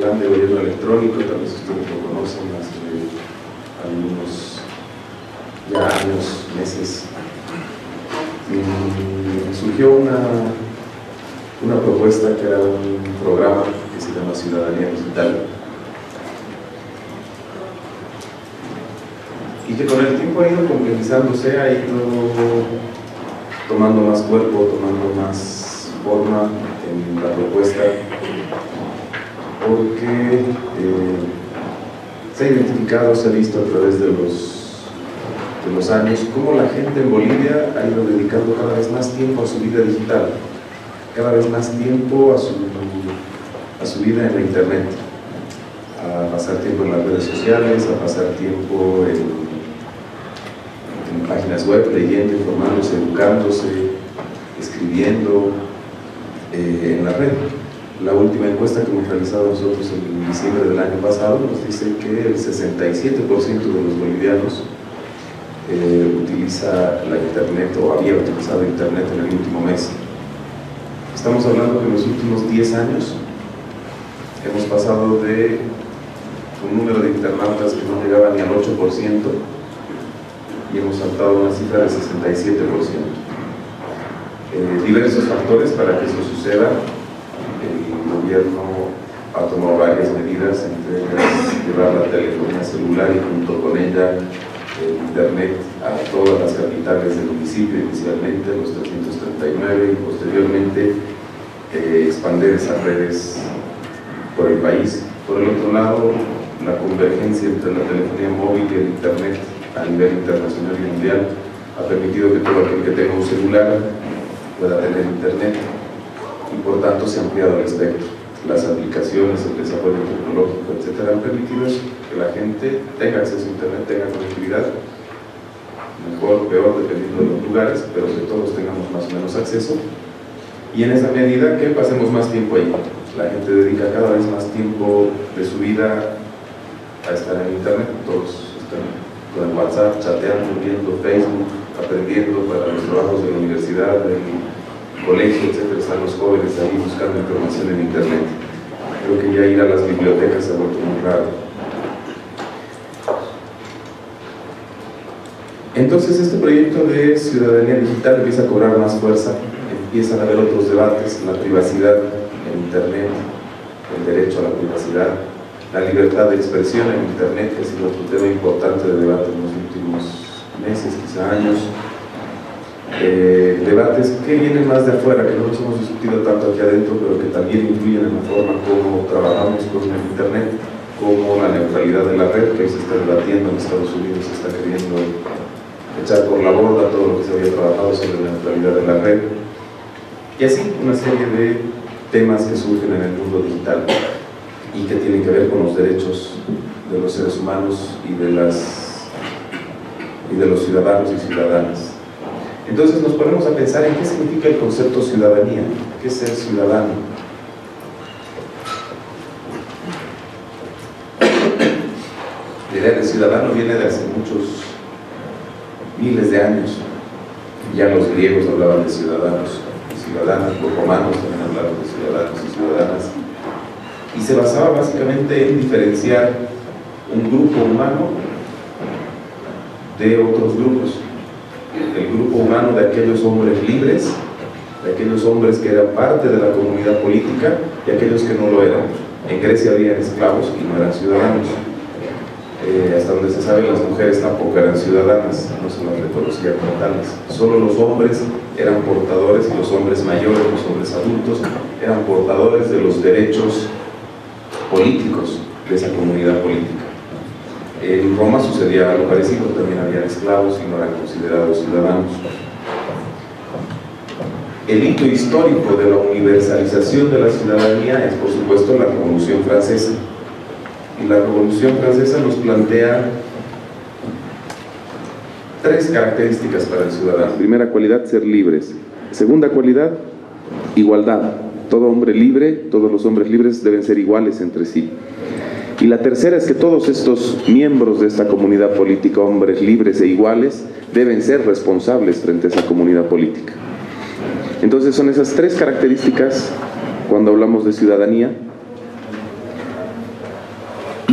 plan de gobierno electrónico, tal vez ustedes lo conocen, hace algunos ya años, meses, surgió una propuesta que era un programa que se llama Ciudadanía Digital, y que con el tiempo ha ido completizándose, ha ido tomando más cuerpo, tomando más forma en la propuesta, porque se ha identificado, se ha visto a través de los años cómo la gente en Bolivia ha ido dedicando cada vez más tiempo a su vida digital, cada vez más tiempo a su vida en la internet, a pasar tiempo en las redes sociales, a pasar tiempo en páginas web, leyendo, informándose, educándose, escribiendo en la red. La última encuesta que hemos realizado nosotros en diciembre del año pasado nos dice que el 67% de los bolivianos utiliza la internet o había utilizado internet en el último mes. Estamos hablando que en los últimos 10 años hemos pasado de un número de internautas que no llegaba ni al 8% y hemos saltado una cifra de 67%. Diversos factores para que eso suceda. El gobierno ha tomado varias medidas, entre ellas llevar la telefonía celular y junto con ella el internet a todas las capitales del municipio, inicialmente los 339, y posteriormente expandir esas redes por el país. Por el otro lado, la convergencia entre la telefonía móvil y el internet a nivel internacional y mundial ha permitido que todo aquel que tenga un celular pueda tener internet, y por tanto se ha ampliado el espectro. Las aplicaciones, el desarrollo tecnológico, etcétera, han permitido que la gente tenga acceso a internet, tenga conectividad, mejor o peor dependiendo de los lugares, pero que todos tengamos más o menos acceso, y en esa medida que pasemos más tiempo ahí. La gente dedica cada vez más tiempo de su vida a estar en internet, todos están con el WhatsApp, chateando, viendo Facebook, aprendiendo para los trabajos de la universidad, del colegio, etcétera. Están los jóvenes ahí buscando información en internet. Creo que ya ir a las bibliotecas se ha vuelto muy raro. Entonces este proyecto de ciudadanía digital empieza a cobrar más fuerza, empiezan a haber otros debates, la privacidad en internet, el derecho a la privacidad, la libertad de expresión en internet, que ha sido otro tema importante de debate en los últimos meses, quizá años. Debates que vienen más de afuera, que no los hemos discutido tanto aquí adentro, pero que también influyen en la forma como trabajamos con el internet, como la neutralidad de la red, que hoy se está debatiendo en Estados Unidos, se está queriendo echar por la borda todo lo que se había trabajado sobre la neutralidad de la red, y así una serie de temas que surgen en el mundo digital y que tienen que ver con los derechos de los seres humanos y de los ciudadanos y ciudadanas. Entonces nos ponemos a pensar en qué significa el concepto ciudadanía, qué es ser ciudadano. La idea de ciudadano viene de hace muchos miles de años. Ya los griegos hablaban de ciudadanos y ciudadanas, los romanos también hablaban de ciudadanos y ciudadanas, y se basaba básicamente en diferenciar un grupo humano de otros grupos. El grupo humano de aquellos hombres libres, de aquellos hombres que eran parte de la comunidad política, y aquellos que no lo eran. En Grecia había esclavos y no eran ciudadanos. Hasta donde se sabe, las mujeres tampoco eran ciudadanas, no se las reconocían como tales. Solo los hombres eran portadores, y los hombres mayores, los hombres adultos, eran portadores de los derechos políticos de esa comunidad política. En Roma sucedía algo parecido, también había esclavos y no eran considerados ciudadanos. El hito histórico de la universalización de la ciudadanía es, por supuesto, la Revolución Francesa. Y la Revolución Francesa nos plantea tres características para el ciudadano. Primera cualidad, ser libres. Segunda cualidad, igualdad. Todo hombre libre, todos los hombres libres deben ser iguales entre sí. Y la tercera es que todos estos miembros de esta comunidad política, hombres libres e iguales, deben ser responsables frente a esa comunidad política. Entonces son esas tres características, cuando hablamos de ciudadanía,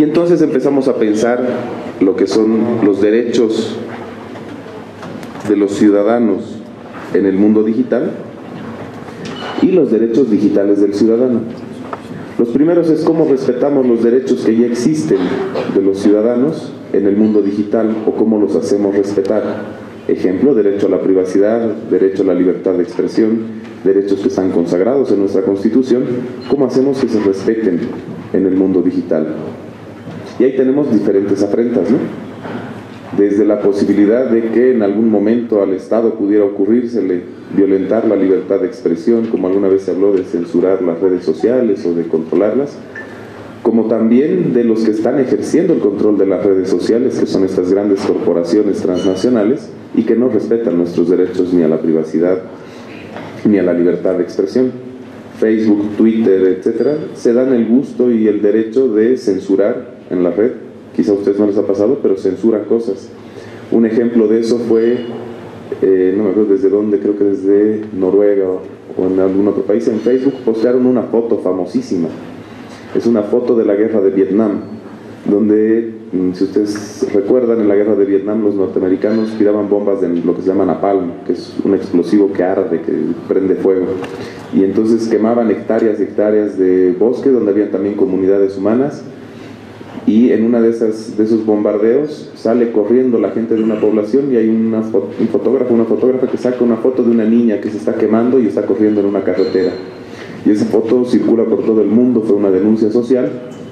Y entonces empezamos a pensar lo que son los derechos de los ciudadanos en el mundo digital y los derechos digitales del ciudadano. Los primeros es cómo respetamos los derechos que ya existen de los ciudadanos en el mundo digital o cómo los hacemos respetar. Ejemplo, derecho a la privacidad, derecho a la libertad de expresión, derechos que están consagrados en nuestra Constitución, cómo hacemos que se respeten en el mundo digital. Y ahí tenemos diferentes afrentas, ¿no? Desde la posibilidad de que en algún momento al Estado pudiera ocurrírsele violentar la libertad de expresión, como alguna vez se habló de censurar las redes sociales o de controlarlas, como también de los que están ejerciendo el control de las redes sociales, que son estas grandes corporaciones transnacionales y que no respetan nuestros derechos ni a la privacidad ni a la libertad de expresión. Facebook, Twitter, etcétera, se dan el gusto y el derecho de censurar en la red. Quizá a ustedes no les ha pasado, pero censuran cosas. Un ejemplo de eso fue, no me acuerdo desde dónde, creo que desde Noruega o en algún otro país. En Facebook postearon una foto famosísima. Es una foto de la guerra de Vietnam, donde, si ustedes recuerdan, en la guerra de Vietnam los norteamericanos tiraban bombas de lo que se llama napalm, que es un explosivo que arde, que prende fuego. Y entonces quemaban hectáreas y hectáreas de bosque donde habían también comunidades humanas. Y en una de esos bombardeos sale corriendo la gente de una población y hay un fotógrafo, una fotógrafa que saca una foto de una niña que se está quemando y está corriendo en una carretera. Y esa foto circula por todo el mundo, fue una denuncia social.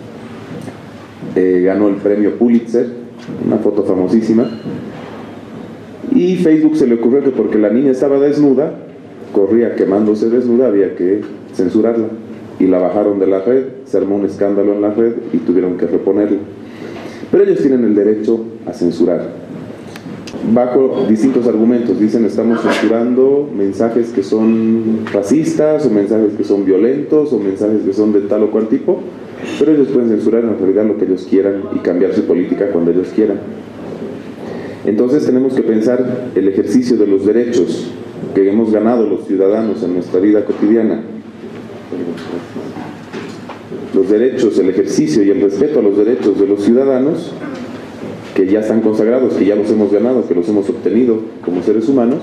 Ganó el premio Pulitzer, una foto famosísima. Y Facebook se le ocurrió que porque la niña estaba desnuda, corría quemándose desnuda, había que censurarla. Y la bajaron de la red, se armó un escándalo en la red y tuvieron que reponerla. Pero ellos tienen el derecho a censurar, bajo distintos argumentos. Dicen, estamos censurando mensajes que son racistas, o mensajes que son violentos, o mensajes que son de tal o cual tipo, pero ellos pueden censurar en realidad lo que ellos quieran y cambiar su política cuando ellos quieran. Entonces tenemos que pensar el ejercicio de los derechos que hemos ganado los ciudadanos en nuestra vida cotidiana. Los derechos, el ejercicio y el respeto a los derechos de los ciudadanos que ya están consagrados, que ya los hemos ganado, que los hemos obtenido como seres humanos.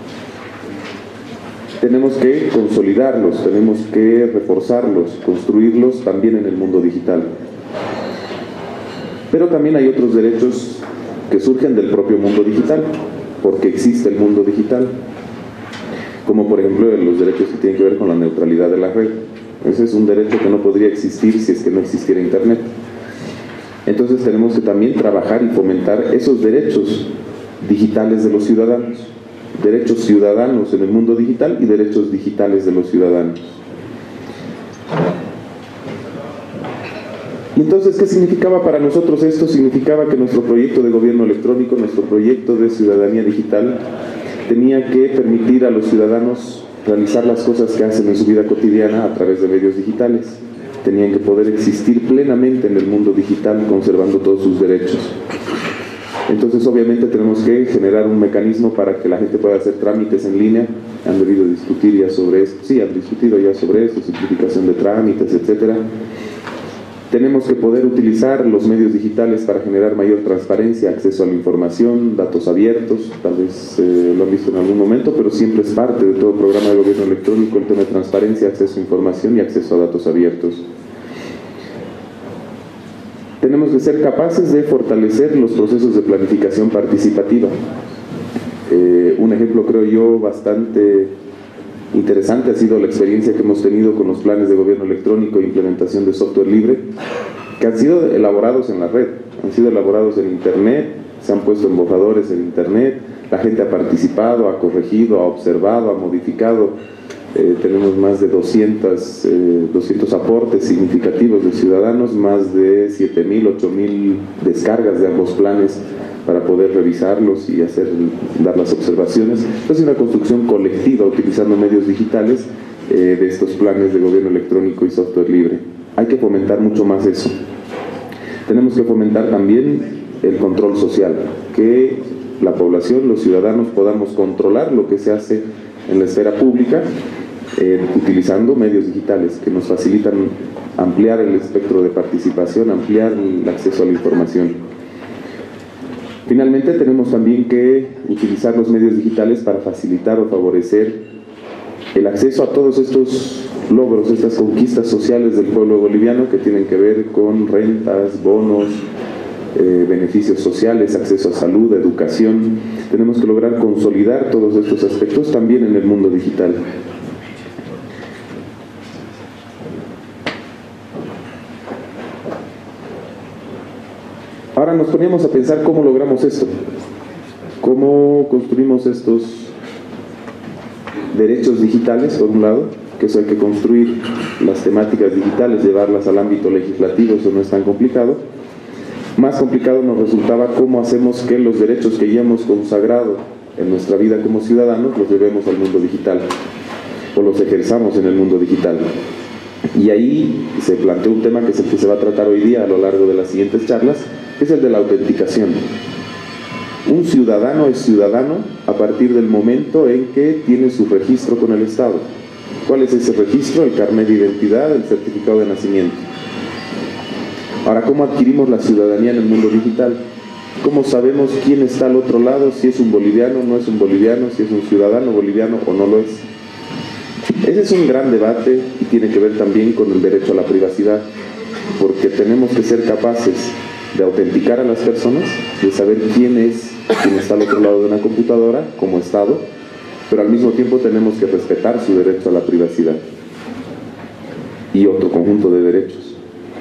Tenemos que consolidarlos, tenemos que reforzarlos, construirlos también en el mundo digital. Pero también hay otros derechos que surgen del propio mundo digital, porque existe el mundo digital, como por ejemplo los derechos que tienen que ver con la neutralidad de la red. Ese es un derecho que no podría existir si es que no existiera Internet. Entonces tenemos que también trabajar y fomentar esos derechos digitales de los ciudadanos, derechos ciudadanos en el mundo digital y derechos digitales de los ciudadanos. Y entonces, ¿qué significaba para nosotros esto? Significaba que nuestro proyecto de gobierno electrónico, nuestro proyecto de ciudadanía digital, tenía que permitir a los ciudadanos realizar las cosas que hacen en su vida cotidiana a través de medios digitales. Tenían que poder existir plenamente en el mundo digital, conservando todos sus derechos. Entonces, obviamente, tenemos que generar un mecanismo para que la gente pueda hacer trámites en línea. Han debido discutir ya sobre esto. Sí, han discutido ya sobre esto, simplificación de trámites, etcétera. Tenemos que poder utilizar los medios digitales para generar mayor transparencia, acceso a la información, datos abiertos. Tal vez lo han visto en algún momento, pero siempre es parte de todo programa de gobierno electrónico el tema de transparencia, acceso a información y acceso a datos abiertos. Tenemos que ser capaces de fortalecer los procesos de planificación participativa. Un ejemplo, creo yo, bastante interesante ha sido la experiencia que hemos tenido con los planes de gobierno electrónico e implementación de software libre, que han sido elaborados en la red, han sido elaborados en Internet, se han puesto en borradores en Internet, la gente ha participado, ha corregido, ha observado, ha modificado. Tenemos más de 200 aportes significativos de ciudadanos, más de 7.000, 8.000 descargas de ambos planes para poder revisarlos y dar las observaciones. Entonces, una construcción colectiva utilizando medios digitales de estos planes de gobierno electrónico y software libre. Hay que fomentar mucho más eso. Tenemos que fomentar también el control social, que la población, los ciudadanos, podamos controlar lo que se hace en la esfera pública utilizando medios digitales que nos facilitan ampliar el espectro de participación, ampliar el acceso a la información. Finalmente, tenemos también que utilizar los medios digitales para facilitar o favorecer el acceso a todos estos logros, estas conquistas sociales del pueblo boliviano que tienen que ver con rentas, bonos, beneficios sociales, acceso a salud, educación. Tenemos que lograr consolidar todos estos aspectos también en el mundo digital. Ahora nos poníamos a pensar cómo logramos esto, cómo construimos estos derechos digitales, por un lado, que eso hay que construir las temáticas digitales, llevarlas al ámbito legislativo, eso no es tan complicado. Más complicado nos resultaba cómo hacemos que los derechos que ya hemos consagrado en nuestra vida como ciudadanos los llevemos al mundo digital, o los ejerzamos en el mundo digital. Y ahí se planteó un tema que es el que se va a tratar hoy día a lo largo de las siguientes charlas, que es el de la autenticación. Un ciudadano es ciudadano a partir del momento en que tiene su registro con el Estado. ¿Cuál es ese registro? El carnet de identidad, el certificado de nacimiento. Ahora, ¿cómo adquirimos la ciudadanía en el mundo digital? ¿Cómo sabemos quién está al otro lado? Si es un boliviano, no es un boliviano, si es un ciudadano boliviano o no lo es. Ese es un gran debate y tiene que ver también con el derecho a la privacidad, porque tenemos que ser capaces de autenticar a las personas, de saber quién está al otro lado de una computadora como Estado, pero al mismo tiempo tenemos que respetar su derecho a la privacidad y otro conjunto de derechos.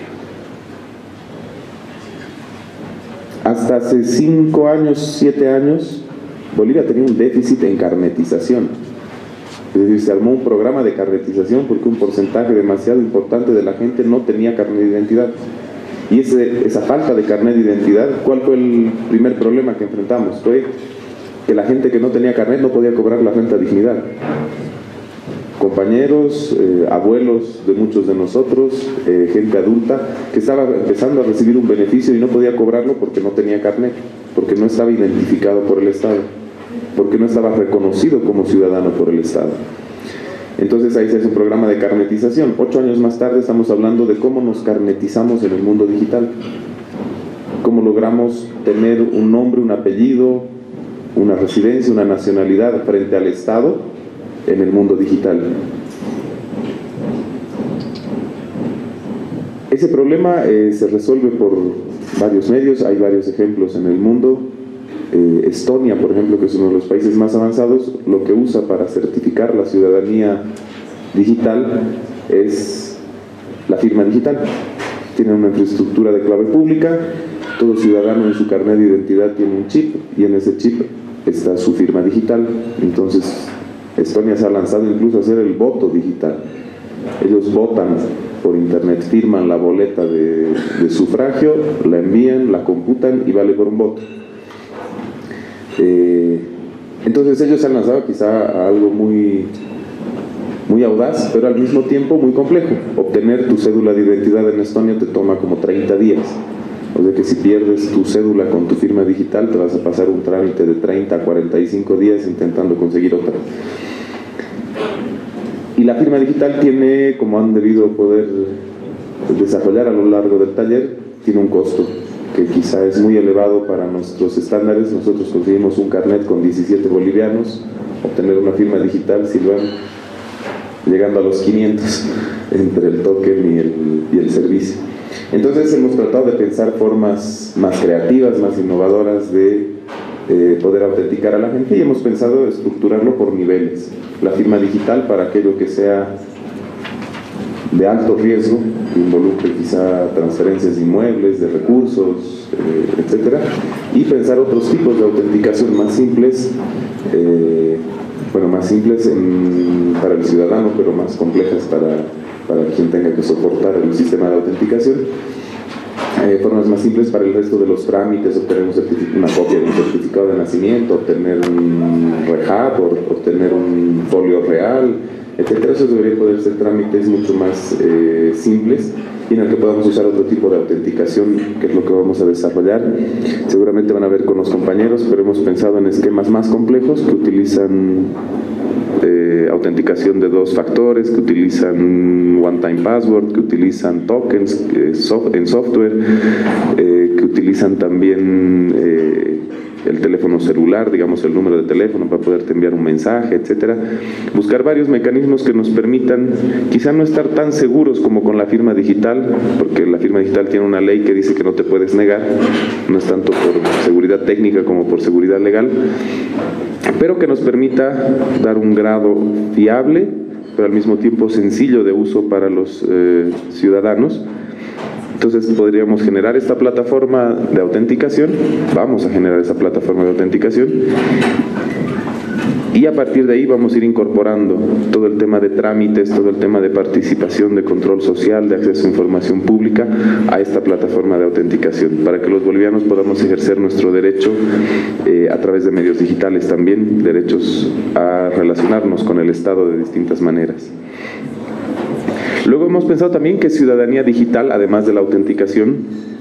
Hasta hace 5 años, 7 años, Bolivia tenía un déficit en carnetización. Es decir, se armó un programa de carnetización porque un porcentaje demasiado importante de la gente no tenía carnet de identidad. Y esa falta de carnet de identidad, ¿cuál fue el primer problema que enfrentamos? Fue que la gente que no tenía carnet no podía cobrar la renta dignidad. Compañeros, abuelos de muchos de nosotros, gente adulta, que estaba empezando a recibir un beneficio y no podía cobrarlo porque no tenía carnet, porque no estaba identificado por el Estado, porque no estaba reconocido como ciudadano por el Estado. Entonces ahí se hace un programa de carnetización. 8 años más tarde estamos hablando de cómo nos carnetizamos en el mundo digital. Cómo logramos tener un nombre, un apellido, una residencia, una nacionalidad frente al Estado en el mundo digital. Ese problema se resuelve por varios medios, hay varios ejemplos en el mundo. Estonia, por ejemplo, que es uno de los países más avanzados, lo que usa para certificar la ciudadanía digital es la firma digital. Tiene una infraestructura de clave pública, todo ciudadano en su carnet de identidad tiene un chip y en ese chip está su firma digital. Entonces Estonia se ha lanzado incluso a hacer el voto digital. Ellos votan por internet, firman la boleta de sufragio, la envían, la computan y vale por un voto. Entonces ellos se han lanzado quizá a algo muy audaz, pero al mismo tiempo muy complejo. Obtener tu cédula de identidad en Estonia te toma como 30 días. O sea que si pierdes tu cédula con tu firma digital te vas a pasar un trámite de 30 a 45 días intentando conseguir otra. Y la firma digital tiene, como han debido poder desarrollar a lo largo del taller, tiene un costo que quizá es muy elevado para nuestros estándares. Nosotros conseguimos un carnet con 17 bolivianos, obtener una firma digital, Silván, llegando a los 500 entre el token y el servicio. Entonces hemos tratado de pensar formas más creativas, más innovadoras de poder autenticar a la gente y hemos pensado estructurarlo por niveles. La firma digital para aquello que sea de alto riesgo, que involucre quizá transferencias de inmuebles, de recursos, etcétera, y pensar otros tipos de autenticación más simples, para el ciudadano, pero más complejas para quien tenga que soportar el sistema de autenticación. Formas más simples para el resto de los trámites, obtener una copia de un certificado de nacimiento, obtener un REHAB, obtener un folio real, etcétera. Esos deberían poder ser trámites mucho más simples y en el que podamos usar otro tipo de autenticación, que es lo que vamos a desarrollar. Seguramente van a ver con los compañeros, pero hemos pensado en esquemas más complejos que utilizan autenticación de 2 factores, que utilizan one-time password, que utilizan tokens en software, que utilizan también el teléfono celular, digamos el número de teléfono para poderte enviar un mensaje, etcétera. Buscar varios mecanismos que nos permitan quizá no estar tan seguros como con la firma digital, porque la firma digital tiene una ley que dice que no te puedes negar, no es tanto por seguridad técnica como por seguridad legal, pero que nos permita dar un grado fiable, pero al mismo tiempo sencillo de uso para los ciudadanos. Entonces podríamos generar esta plataforma de autenticación, vamos a generar esa plataforma de autenticación, y a partir de ahí vamos a ir incorporando todo el tema de trámites, todo el tema de participación, de control social, de acceso a información pública a esta plataforma de autenticación, para que los bolivianos podamos ejercer nuestro derecho a través de medios digitales también, derechos a relacionarnos con el Estado de distintas maneras. Luego hemos pensado también que ciudadanía digital, además de la autenticación,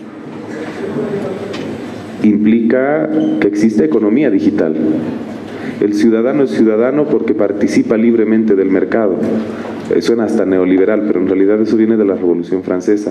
implica que existe economía digital. El ciudadano es ciudadano porque participa libremente del mercado. Suena hasta neoliberal, pero en realidad eso viene de la Revolución Francesa.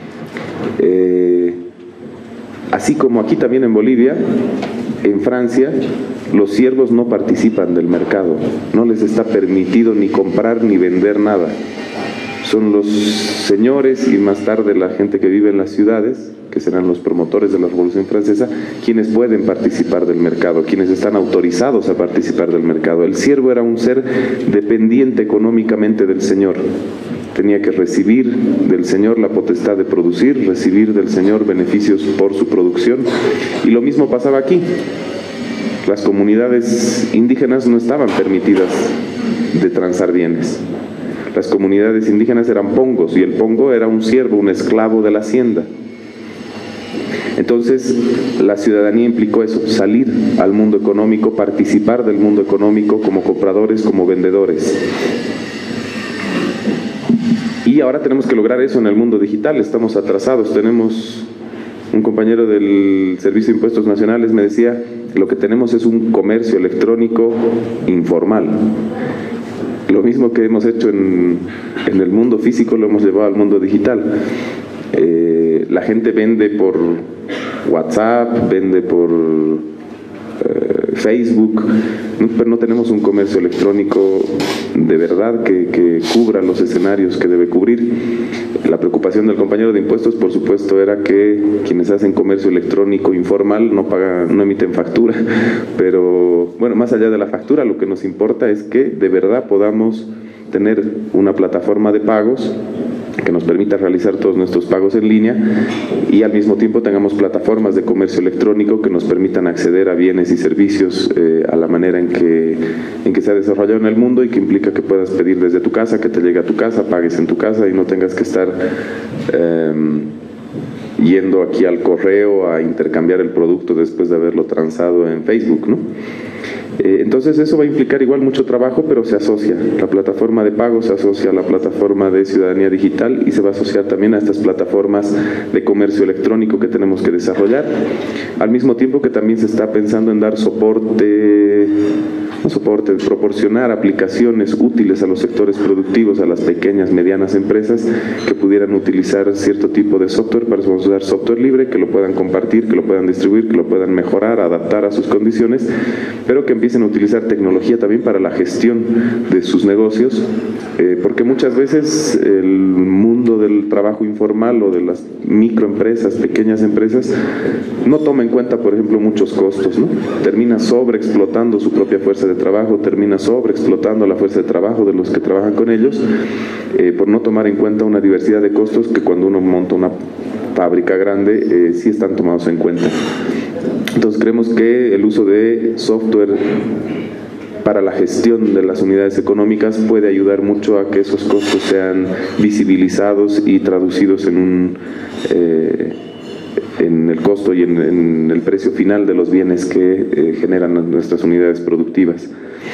Así como aquí también en Bolivia, en Francia, los siervos no participan del mercado. No les está permitido ni comprar ni vender nada. Son los señores y más tarde la gente que vive en las ciudades, que serán los promotores de la Revolución Francesa, quienes pueden participar del mercado, quienes están autorizados a participar del mercado. El siervo era un ser dependiente económicamente del señor. Tenía que recibir del señor la potestad de producir, recibir del señor beneficios por su producción. Y lo mismo pasaba aquí. Las comunidades indígenas no estaban permitidas de transar bienes. Las comunidades indígenas eran pongos y el pongo era un siervo, un esclavo de la hacienda. Entonces la ciudadanía implicó eso, salir al mundo económico, participar del mundo económico como compradores, como vendedores. Y ahora tenemos que lograr eso en el mundo digital, estamos atrasados. Tenemos un compañero del Servicio de Impuestos Nacionales me decía que lo que tenemos es un comercio electrónico informal. Lo mismo que hemos hecho en el mundo físico lo hemos llevado al mundo digital. La gente vende por WhatsApp, vende por Facebook, pero no tenemos un comercio electrónico de verdad que cubra los escenarios que debe cubrir. La preocupación del compañero de impuestos, por supuesto, era que quienes hacen comercio electrónico informal no pagan, no emiten factura, pero bueno, más allá de la factura, lo que nos importa es que de verdad podamos tener una plataforma de pagos que nos permita realizar todos nuestros pagos en línea y al mismo tiempo tengamos plataformas de comercio electrónico que nos permitan acceder a bienes y servicios a la manera en que se ha desarrollado en el mundo y que implica que puedas pedir desde tu casa, que te llegue a tu casa, pagues en tu casa y no tengas que estar yendo aquí al correo a intercambiar el producto después de haberlo transado en Facebook, ¿no? Entonces eso va a implicar igual mucho trabajo, pero se asocia. La plataforma de pago se asocia a la plataforma de ciudadanía digital y se va a asociar también a estas plataformas de comercio electrónico que tenemos que desarrollar. Al mismo tiempo que también se está pensando en dar proporcionar aplicaciones útiles a los sectores productivos, a las pequeñas, medianas empresas que pudieran utilizar cierto tipo de software para usar software libre, que lo puedan compartir, que lo puedan distribuir, que lo puedan mejorar, adaptar a sus condiciones, pero que empiecen a utilizar tecnología también para la gestión de sus negocios, porque muchas veces el mundo del trabajo informal o de las microempresas, pequeñas empresas, no toma en cuenta, por ejemplo, muchos costos, ¿no? Termina sobreexplotando su propia fuerza de trabajo, termina sobreexplotando la fuerza de trabajo de los que trabajan con ellos, por no tomar en cuenta una diversidad de costos que cuando uno monta una fábrica grande sí están tomados en cuenta. Entonces creemos que el uso de software para la gestión de las unidades económicas puede ayudar mucho a que esos costos sean visibilizados y traducidos en el costo y en el precio final de los bienes que generan nuestras unidades productivas.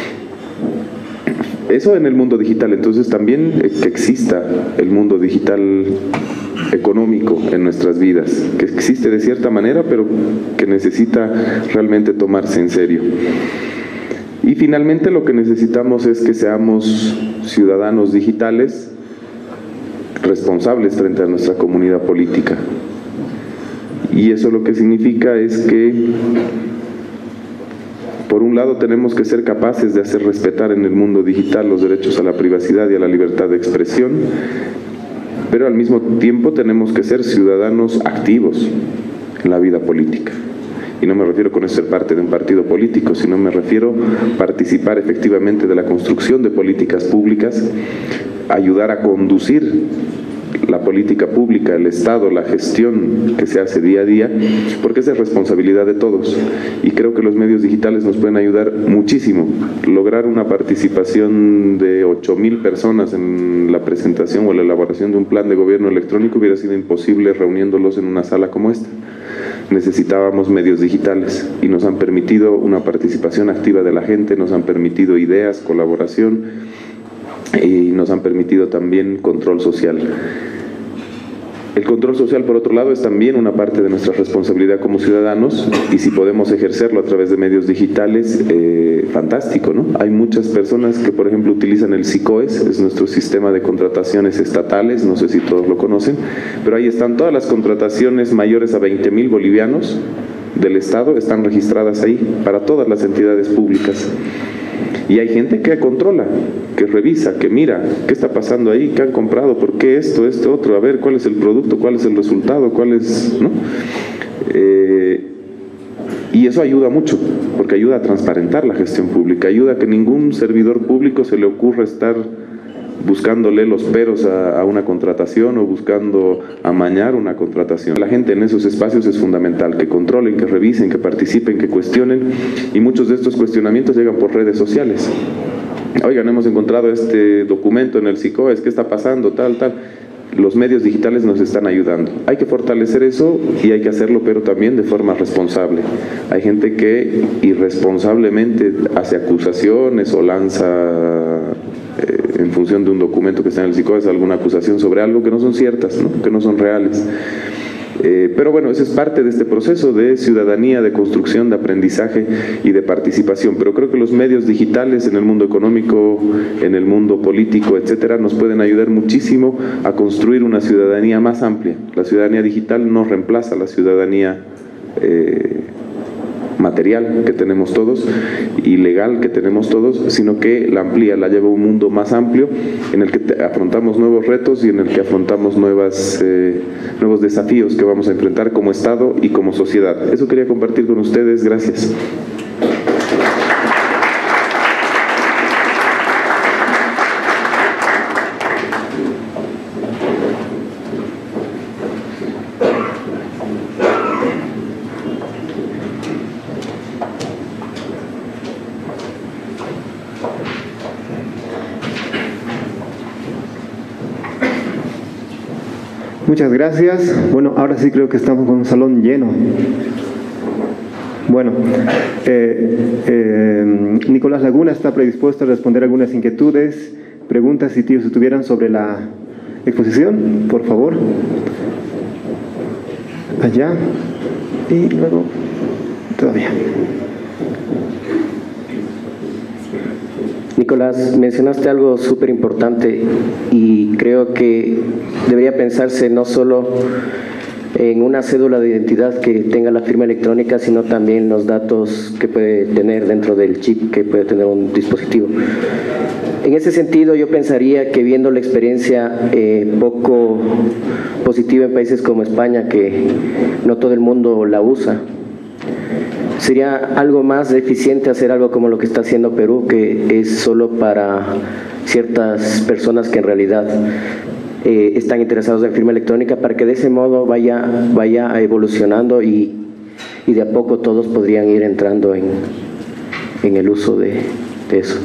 Eso en el mundo digital. Entonces también que exista el mundo digital económico en nuestras vidas, que existe de cierta manera, pero que necesita realmente tomarse en serio. Y finalmente lo que necesitamos es que seamos ciudadanos digitales responsables frente a nuestra comunidad política. Y eso lo que significa es que, por un lado, tenemos que ser capaces de hacer respetar en el mundo digital los derechos a la privacidad y a la libertad de expresión, pero al mismo tiempo tenemos que ser ciudadanos activos en la vida política. Y no me refiero con ser parte de un partido político, sino me refiero a participar efectivamente de la construcción de políticas públicas, ayudar a conducir la política pública, el Estado, la gestión que se hace día a día, porque es de responsabilidad de todos. Y creo que los medios digitales nos pueden ayudar muchísimo. Lograr una participación de 8,000 personas en la presentación o la elaboración de un plan de gobierno electrónico hubiera sido imposible reuniéndolos en una sala como esta. Necesitábamos medios digitales y nos han permitido una participación activa de la gente, nos han permitido ideas, colaboración y nos han permitido también control social. El control social, por otro lado, es también una parte de nuestra responsabilidad como ciudadanos, y si podemos ejercerlo a través de medios digitales, fantástico, ¿no? Hay muchas personas que, por ejemplo, utilizan el SICOES, es nuestro sistema de contrataciones estatales, no sé si todos lo conocen, pero ahí están todas las contrataciones mayores a 20,000 bolivianos del Estado, están registradas ahí para todas las entidades públicas. Y hay gente que controla, que revisa, que mira qué está pasando ahí, qué han comprado, por qué esto, otro, a ver cuál es el producto, cuál es el resultado, cuál es, ¿no? Y eso ayuda mucho, porque ayuda a transparentar la gestión pública, ayuda a que ningún servidor público se le ocurra estar buscándole los peros a una contratación o buscando amañar una contratación. La gente en esos espacios es fundamental, que controlen, que revisen, que participen, que cuestionen, y muchos de estos cuestionamientos llegan por redes sociales. Oigan, hemos encontrado este documento en el SICOES, ¿qué está pasando? Tal. Los medios digitales nos están ayudando. Hay que fortalecer eso y hay que hacerlo, pero también de forma responsable. Hay gente que irresponsablemente hace acusaciones o lanza en función de un documento que está en el SICOES alguna acusación sobre algo que no son ciertas, ¿no? Que no son reales. Pero bueno, eso es parte de este proceso de ciudadanía, de construcción, de aprendizaje y de participación. Pero creo que los medios digitales en el mundo económico, en el mundo político, etcétera, nos pueden ayudar muchísimo a construir una ciudadanía más amplia. La ciudadanía digital no reemplaza a la ciudadanía material que tenemos todos y legal que tenemos todos, sino que la amplía, la lleva a un mundo más amplio en el que afrontamos nuevos retos y en el que afrontamos nuevos desafíos que vamos a enfrentar como Estado y como sociedad. Eso quería compartir con ustedes. Gracias. Muchas gracias. Bueno, ahora sí creo que estamos con un salón lleno. Bueno, Nicolás Laguna está predispuesto a responder algunas inquietudes, preguntas si tuvieran sobre la exposición, por favor. Allá. Y luego, todavía. Nicolás, mencionaste algo súper importante y creo que debería pensarse no solo en una cédula de identidad que tenga la firma electrónica, sino también los datos que puede tener dentro del chip que puede tener un dispositivo. En ese sentido, yo pensaría que viendo la experiencia poco positiva en países como España, que no todo el mundo la usa, sería algo más eficiente hacer algo como lo que está haciendo Perú, que es solo para ciertas personas que en realidad están interesados en firma electrónica, para que de ese modo vaya evolucionando y de a poco todos podrían ir entrando en el uso de eso.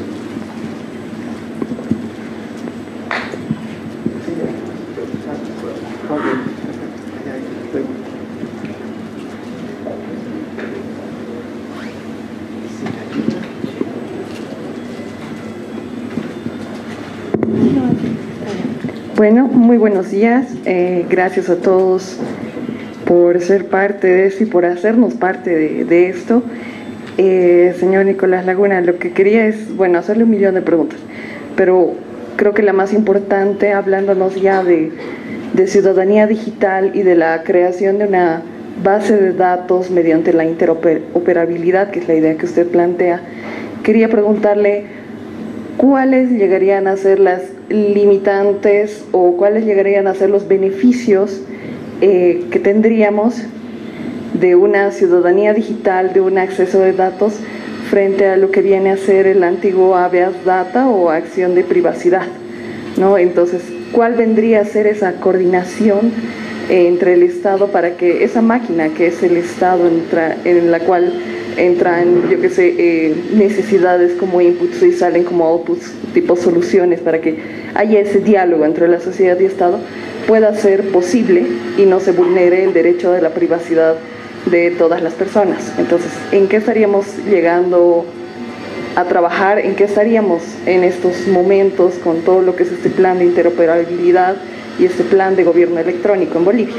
Bueno, muy buenos días. Gracias a todos por ser parte de esto y por hacernos parte de esto. Señor Nicolás Laguna, lo que quería es, bueno, hacerle 1.000.000 de preguntas, pero creo que la más importante, hablándonos ya de ciudadanía digital y de la creación de una base de datos mediante la interoperabilidad, que es la idea que usted plantea, quería preguntarle cuáles llegarían a ser las limitantes o cuáles llegarían a ser los beneficios que tendríamos de una ciudadanía digital, de un acceso de datos frente a lo que viene a ser el antiguo habeas data o acción de privacidad, ¿no? Entonces, ¿cuál vendría a ser esa coordinación entre el Estado para que esa máquina que es el Estado en la cual entran, yo qué sé, necesidades como inputs y salen como outputs, tipo soluciones, para que haya ese diálogo entre la sociedad y Estado, pueda ser posible y no se vulnere el derecho de la privacidad de todas las personas? Entonces, ¿en qué estaríamos llegando a trabajar? ¿En qué estaríamos en estos momentos con todo lo que es este plan de interoperabilidad y este plan de gobierno electrónico en Bolivia?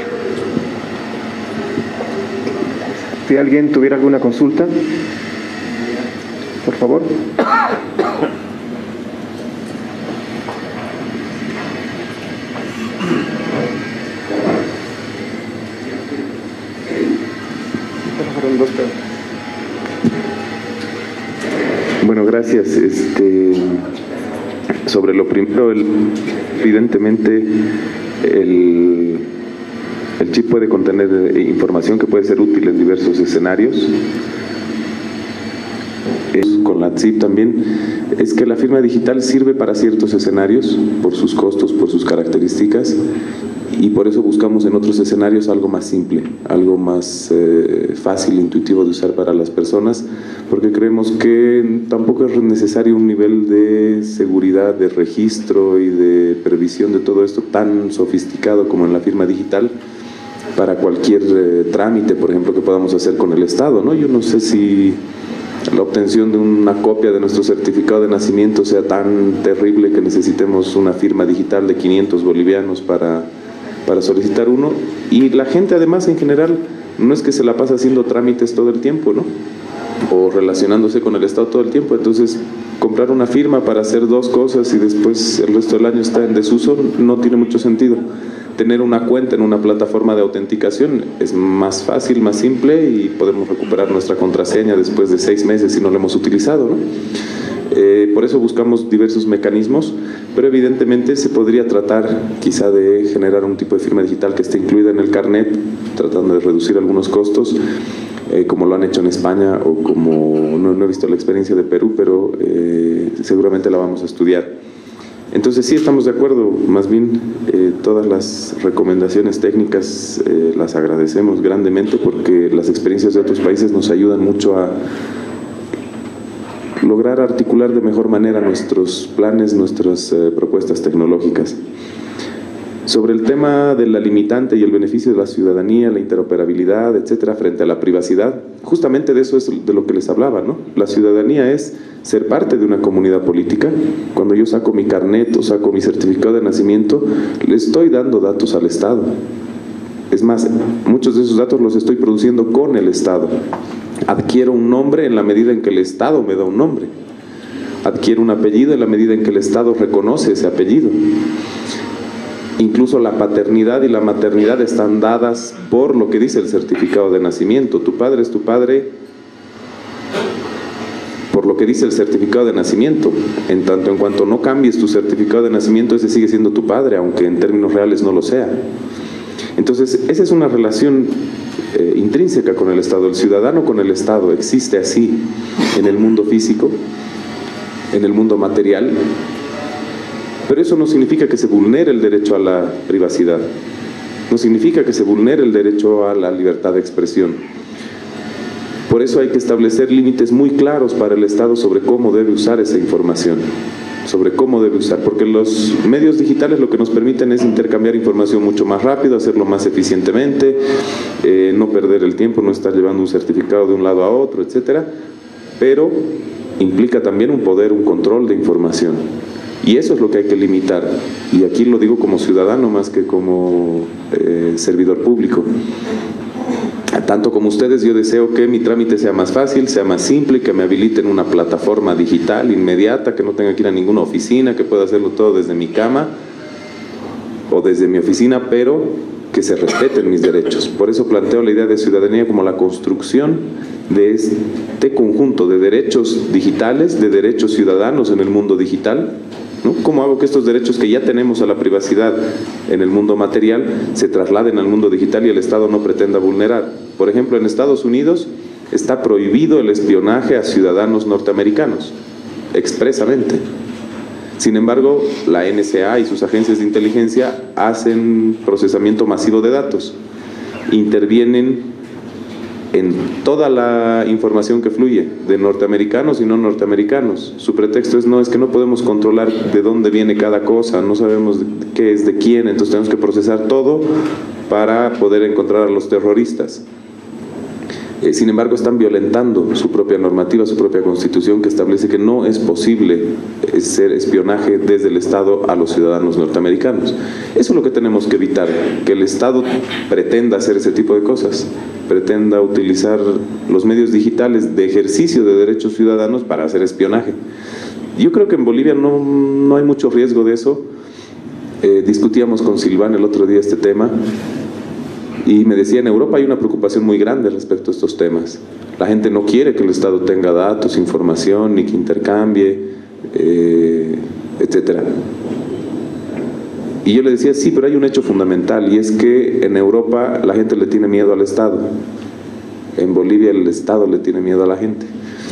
Si alguien tuviera alguna consulta, por favor. Bueno, gracias. Sobre lo primero, evidentemente el chip puede contener información que puede ser útil en diversos escenarios. Con la chip también es que la firma digital sirve para ciertos escenarios por sus costos, por sus características, y por eso buscamos en otros escenarios algo más simple, algo más fácil, intuitivo de usar para las personas, porque creemos que tampoco es necesario un nivel de seguridad, de registro y de previsión de todo esto tan sofisticado como en la firma digital para cualquier trámite, por ejemplo, que podamos hacer con el Estado, ¿no? Yo no sé si la obtención de una copia de nuestro certificado de nacimiento sea tan terrible que necesitemos una firma digital de 500 bolivianos para solicitar uno. Y la gente además en general no es que se la pasa haciendo trámites todo el tiempo, ¿no? O relacionándose con el Estado todo el tiempo. Entonces, comprar una firma para hacer dos cosas y después el resto del año está en desuso no tiene mucho sentido. Tener una cuenta en una plataforma de autenticación es más fácil, más simple, y podemos recuperar nuestra contraseña después de 6 meses si no la hemos utilizado, ¿no? Por eso buscamos diversos mecanismos, pero evidentemente se podría tratar quizá de generar un tipo de firma digital que esté incluida en el carnet, tratando de reducir algunos costos, como lo han hecho en España, o como no he visto la experiencia de Perú, pero seguramente la vamos a estudiar. Entonces sí estamos de acuerdo, más bien todas las recomendaciones técnicas las agradecemos grandemente, porque las experiencias de otros países nos ayudan mucho a lograr articular de mejor manera nuestros planes, nuestras propuestas tecnológicas. Sobre el tema de la limitante y el beneficio de la ciudadanía, la interoperabilidad, etcétera, frente a la privacidad, justamente de eso es de lo que les hablaba, ¿no? La ciudadanía es ser parte de una comunidad política. Cuando yo saco mi carnet o saco mi certificado de nacimiento, le estoy dando datos al Estado. Es más, muchos de esos datos los estoy produciendo con el Estado. Adquiero un nombre en la medida en que el Estado me da un nombre. Adquiero un apellido en la medida en que el Estado reconoce ese apellido. Incluso la paternidad y la maternidad están dadas por lo que dice el certificado de nacimiento. Tu padre es tu padre por lo que dice el certificado de nacimiento. En tanto en cuanto no cambies tu certificado de nacimiento, ese sigue siendo tu padre, aunque en términos reales no lo sea. Entonces, esa es una relación intrínseca con el Estado. El ciudadano con el Estado existe así en el mundo físico, en el mundo material, pero eso no significa que se vulnere el derecho a la privacidad, no significa que se vulnere el derecho a la libertad de expresión. Por eso hay que establecer límites muy claros para el Estado sobre cómo debe usar esa información, sobre cómo debe usar, porque los medios digitales lo que nos permiten es intercambiar información mucho más rápido, hacerlo más eficientemente, no perder el tiempo, no estar llevando un certificado de un lado a otro, etcétera, pero implica también un poder, un control de información. Y eso es lo que hay que limitar, y aquí lo digo como ciudadano más que como servidor público. Tanto como ustedes, yo deseo que mi trámite sea más fácil, sea más simple, que me habiliten una plataforma digital inmediata, que no tenga que ir a ninguna oficina, que pueda hacerlo todo desde mi cama o desde mi oficina, pero que se respeten mis derechos. Por eso planteo la idea de ciudadanía como la construcción de este conjunto de derechos digitales, de derechos ciudadanos en el mundo digital, ¿no? ¿Cómo hago que estos derechos que ya tenemos a la privacidad en el mundo material se trasladen al mundo digital y el Estado no pretenda vulnerar? Por ejemplo, en Estados Unidos está prohibido el espionaje a ciudadanos norteamericanos, expresamente. Sin embargo, la NSA y sus agencias de inteligencia hacen procesamiento masivo de datos, intervienen en toda la información que fluye de norteamericanos y no norteamericanos. Su pretexto es: no, es que no podemos controlar de dónde viene cada cosa, no sabemos qué es de quién, entonces tenemos que procesar todo para poder encontrar a los terroristas. Sin embargo, están violentando su propia normativa, su propia constitución, que establece que no es posible hacer espionaje desde el Estado a los ciudadanos norteamericanos. Eso es lo que tenemos que evitar, que el Estado pretenda hacer ese tipo de cosas, pretenda utilizar los medios digitales de ejercicio de derechos ciudadanos para hacer espionaje. Yo creo que en Bolivia no hay mucho riesgo de eso. Discutíamos con Silván el otro día este tema, y me decía, en Europa hay una preocupación muy grande respecto a estos temas. La gente no quiere que el Estado tenga datos, información, ni que intercambie, etcétera. Y yo le decía, sí, pero hay un hecho fundamental, y es que en Europa la gente le tiene miedo al Estado. En Bolivia el Estado le tiene miedo a la gente.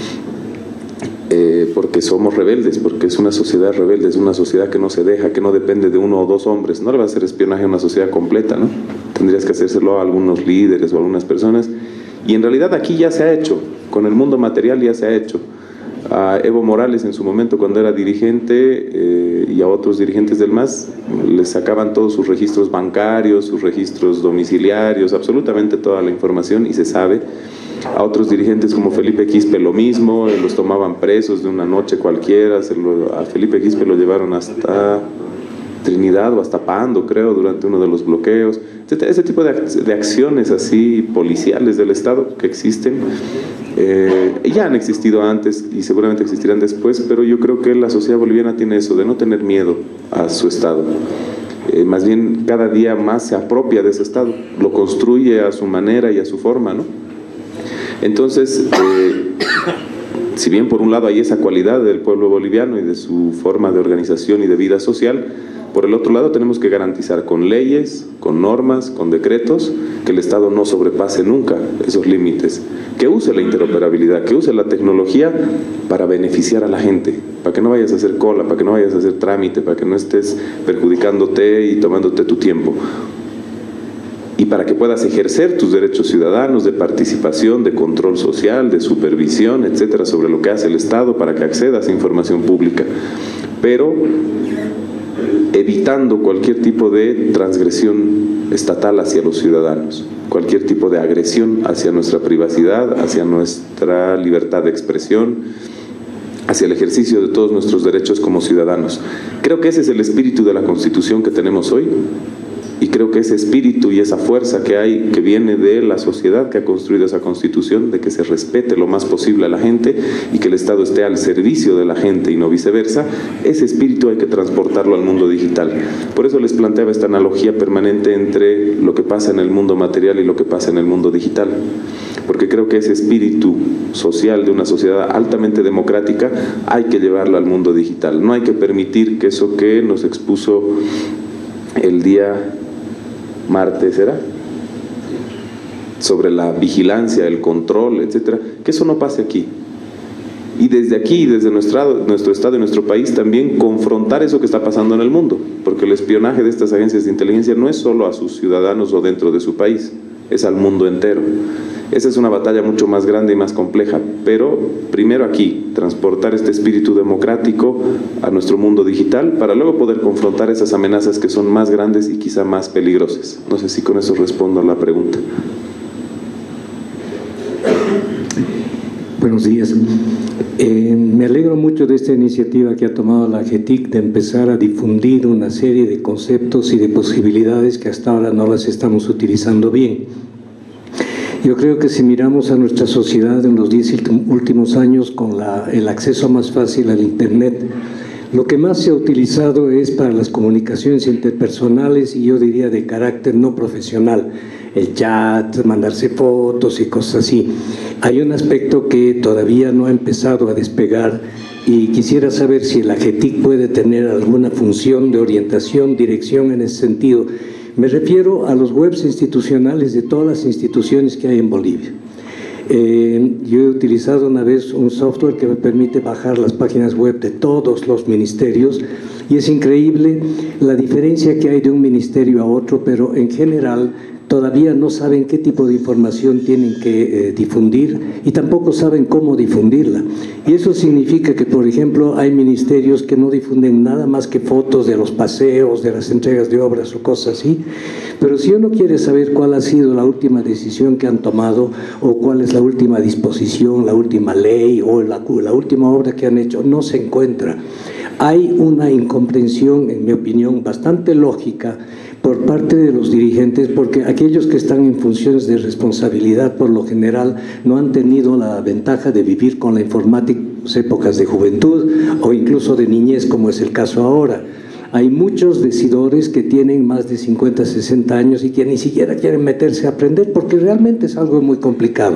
Porque somos rebeldes, porque es una sociedad rebelde, es una sociedad que no se deja, que no depende de uno o dos hombres. No le va a hacer espionaje a una sociedad completa, ¿no? Tendrías que hacérselo a algunos líderes o a algunas personas. Y en realidad aquí ya se ha hecho, con el mundo material ya se ha hecho. A Evo Morales en su momento, cuando era dirigente, y a otros dirigentes del MAS, les sacaban todos sus registros bancarios, sus registros domiciliarios, absolutamente toda la información, y se sabe. A otros dirigentes como Felipe Quispe lo mismo, los tomaban presos de una noche cualquiera. A Felipe Quispe lo llevaron hasta Trinidad o hasta Pando, creo, durante uno de los bloqueos. Ese tipo de acciones así policiales del Estado que existen, ya han existido antes y seguramente existirán después, pero yo creo que la sociedad boliviana tiene eso, de no tener miedo a su Estado. Más bien cada día más se apropia de ese Estado, lo construye a su manera y a su forma, ¿no? Entonces, si bien por un lado hay esa cualidad del pueblo boliviano y de su forma de organización y de vida social, por el otro lado tenemos que garantizar con leyes, con normas, con decretos, que el Estado no sobrepase nunca esos límites, que use la interoperabilidad, que use la tecnología para beneficiar a la gente, para que no vayas a hacer cola, para que no vayas a hacer trámite, para que no estés perjudicándote y tomándote tu tiempo. Y para que puedas ejercer tus derechos ciudadanos de participación, de control social, de supervisión, etcétera, sobre lo que hace el Estado, para que accedas a información pública, pero evitando cualquier tipo de transgresión estatal hacia los ciudadanos, cualquier tipo de agresión hacia nuestra privacidad, hacia nuestra libertad de expresión, hacia el ejercicio de todos nuestros derechos como ciudadanos. Creo que ese es el espíritu de la Constitución que tenemos hoy. Y creo que ese espíritu y esa fuerza que hay, que viene de la sociedad que ha construido esa Constitución, de que se respete lo más posible a la gente y que el Estado esté al servicio de la gente y no viceversa, ese espíritu hay que transportarlo al mundo digital. Por eso les planteaba esta analogía permanente entre lo que pasa en el mundo material y lo que pasa en el mundo digital. Porque creo que ese espíritu social de una sociedad altamente democrática hay que llevarlo al mundo digital. No hay que permitir que eso que nos expuso el día martes, ¿era? Sobre la vigilancia, el control, etcétera, que eso no pase aquí. Y desde aquí, desde nuestro Estado y nuestro país, también confrontar eso que está pasando en el mundo, porque el espionaje de estas agencias de inteligencia no es solo a sus ciudadanos o dentro de su país, es al mundo entero. Esa es una batalla mucho más grande y más compleja, pero primero aquí, transportar este espíritu democrático a nuestro mundo digital para luego poder confrontar esas amenazas que son más grandes y quizá más peligrosas. No sé si con eso respondo a la pregunta. Buenos días. Me alegro mucho de esta iniciativa que ha tomado la GETIC de empezar a difundir una serie de conceptos y de posibilidades que hasta ahora no las estamos utilizando bien. Yo creo que si miramos a nuestra sociedad en los 10 últimos años con el acceso más fácil al Internet, lo que más se ha utilizado es para las comunicaciones interpersonales y yo diría de carácter no profesional, el chat, mandarse fotos y cosas así. Hay un aspecto que todavía no ha empezado a despegar y quisiera saber si el AGETIC puede tener alguna función de orientación, dirección en ese sentido. Me refiero a los webs institucionales de todas las instituciones que hay en Bolivia. Yo he utilizado una vez un software que me permite bajar las páginas web de todos los ministerios y es increíble la diferencia que hay de un ministerio a otro, pero en general todavía no saben qué tipo de información tienen que difundir y tampoco saben cómo difundirla. Y eso significa que, por ejemplo, hay ministerios que no difunden nada más que fotos de los paseos, de las entregas de obras o cosas así. Pero si uno quiere saber cuál ha sido la última decisión que han tomado o cuál es la última disposición, la última ley o la última obra que han hecho, no se encuentra. Hay una incomprensión, en mi opinión, bastante lógica por parte de los dirigentes, porque aquellos que están en funciones de responsabilidad por lo general no han tenido la ventaja de vivir con la informática en sus épocas de juventud o incluso de niñez, como es el caso ahora. Hay muchos decidores que tienen más de 50, 60 años y que ni siquiera quieren meterse a aprender porque realmente es algo muy complicado.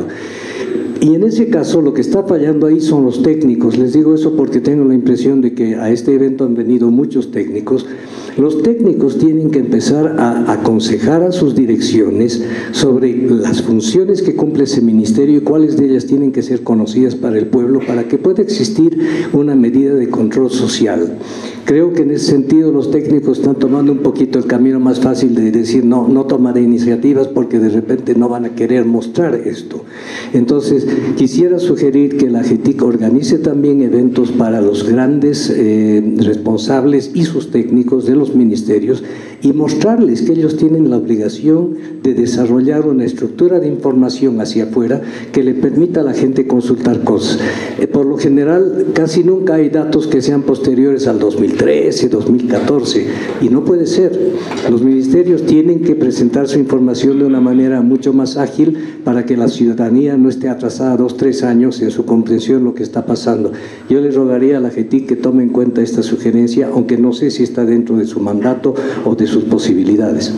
Y en ese caso lo que está fallando ahí son los técnicos. Les digo eso porque tengo la impresión de que a este evento han venido muchos técnicos. Los técnicos tienen que empezar a aconsejar a sus direcciones sobre las funciones que cumple ese ministerio y cuáles de ellas tienen que ser conocidas para el pueblo para que pueda existir una medida de control social. Creo que en ese sentido los técnicos están tomando un poquito el camino más fácil de decir no tomaré iniciativas porque de repente no van a querer mostrar esto. Entonces quisiera sugerir que la AGETIC organice también eventos para los grandes responsables y sus técnicos de los ministerios y mostrarles que ellos tienen la obligación de desarrollar una estructura de información hacia afuera que le permita a la gente consultar cosas. Por lo general, casi nunca hay datos que sean posteriores al 2013, 2014, y no puede ser. Los ministerios tienen que presentar su información de una manera mucho más ágil para que la ciudadanía no esté atrasada 2, 3 años en su comprensión de lo que está pasando. Yo les rogaría a la AGETIC que tome en cuenta esta sugerencia, aunque no sé si está dentro de su mandato o de sus posibilidades.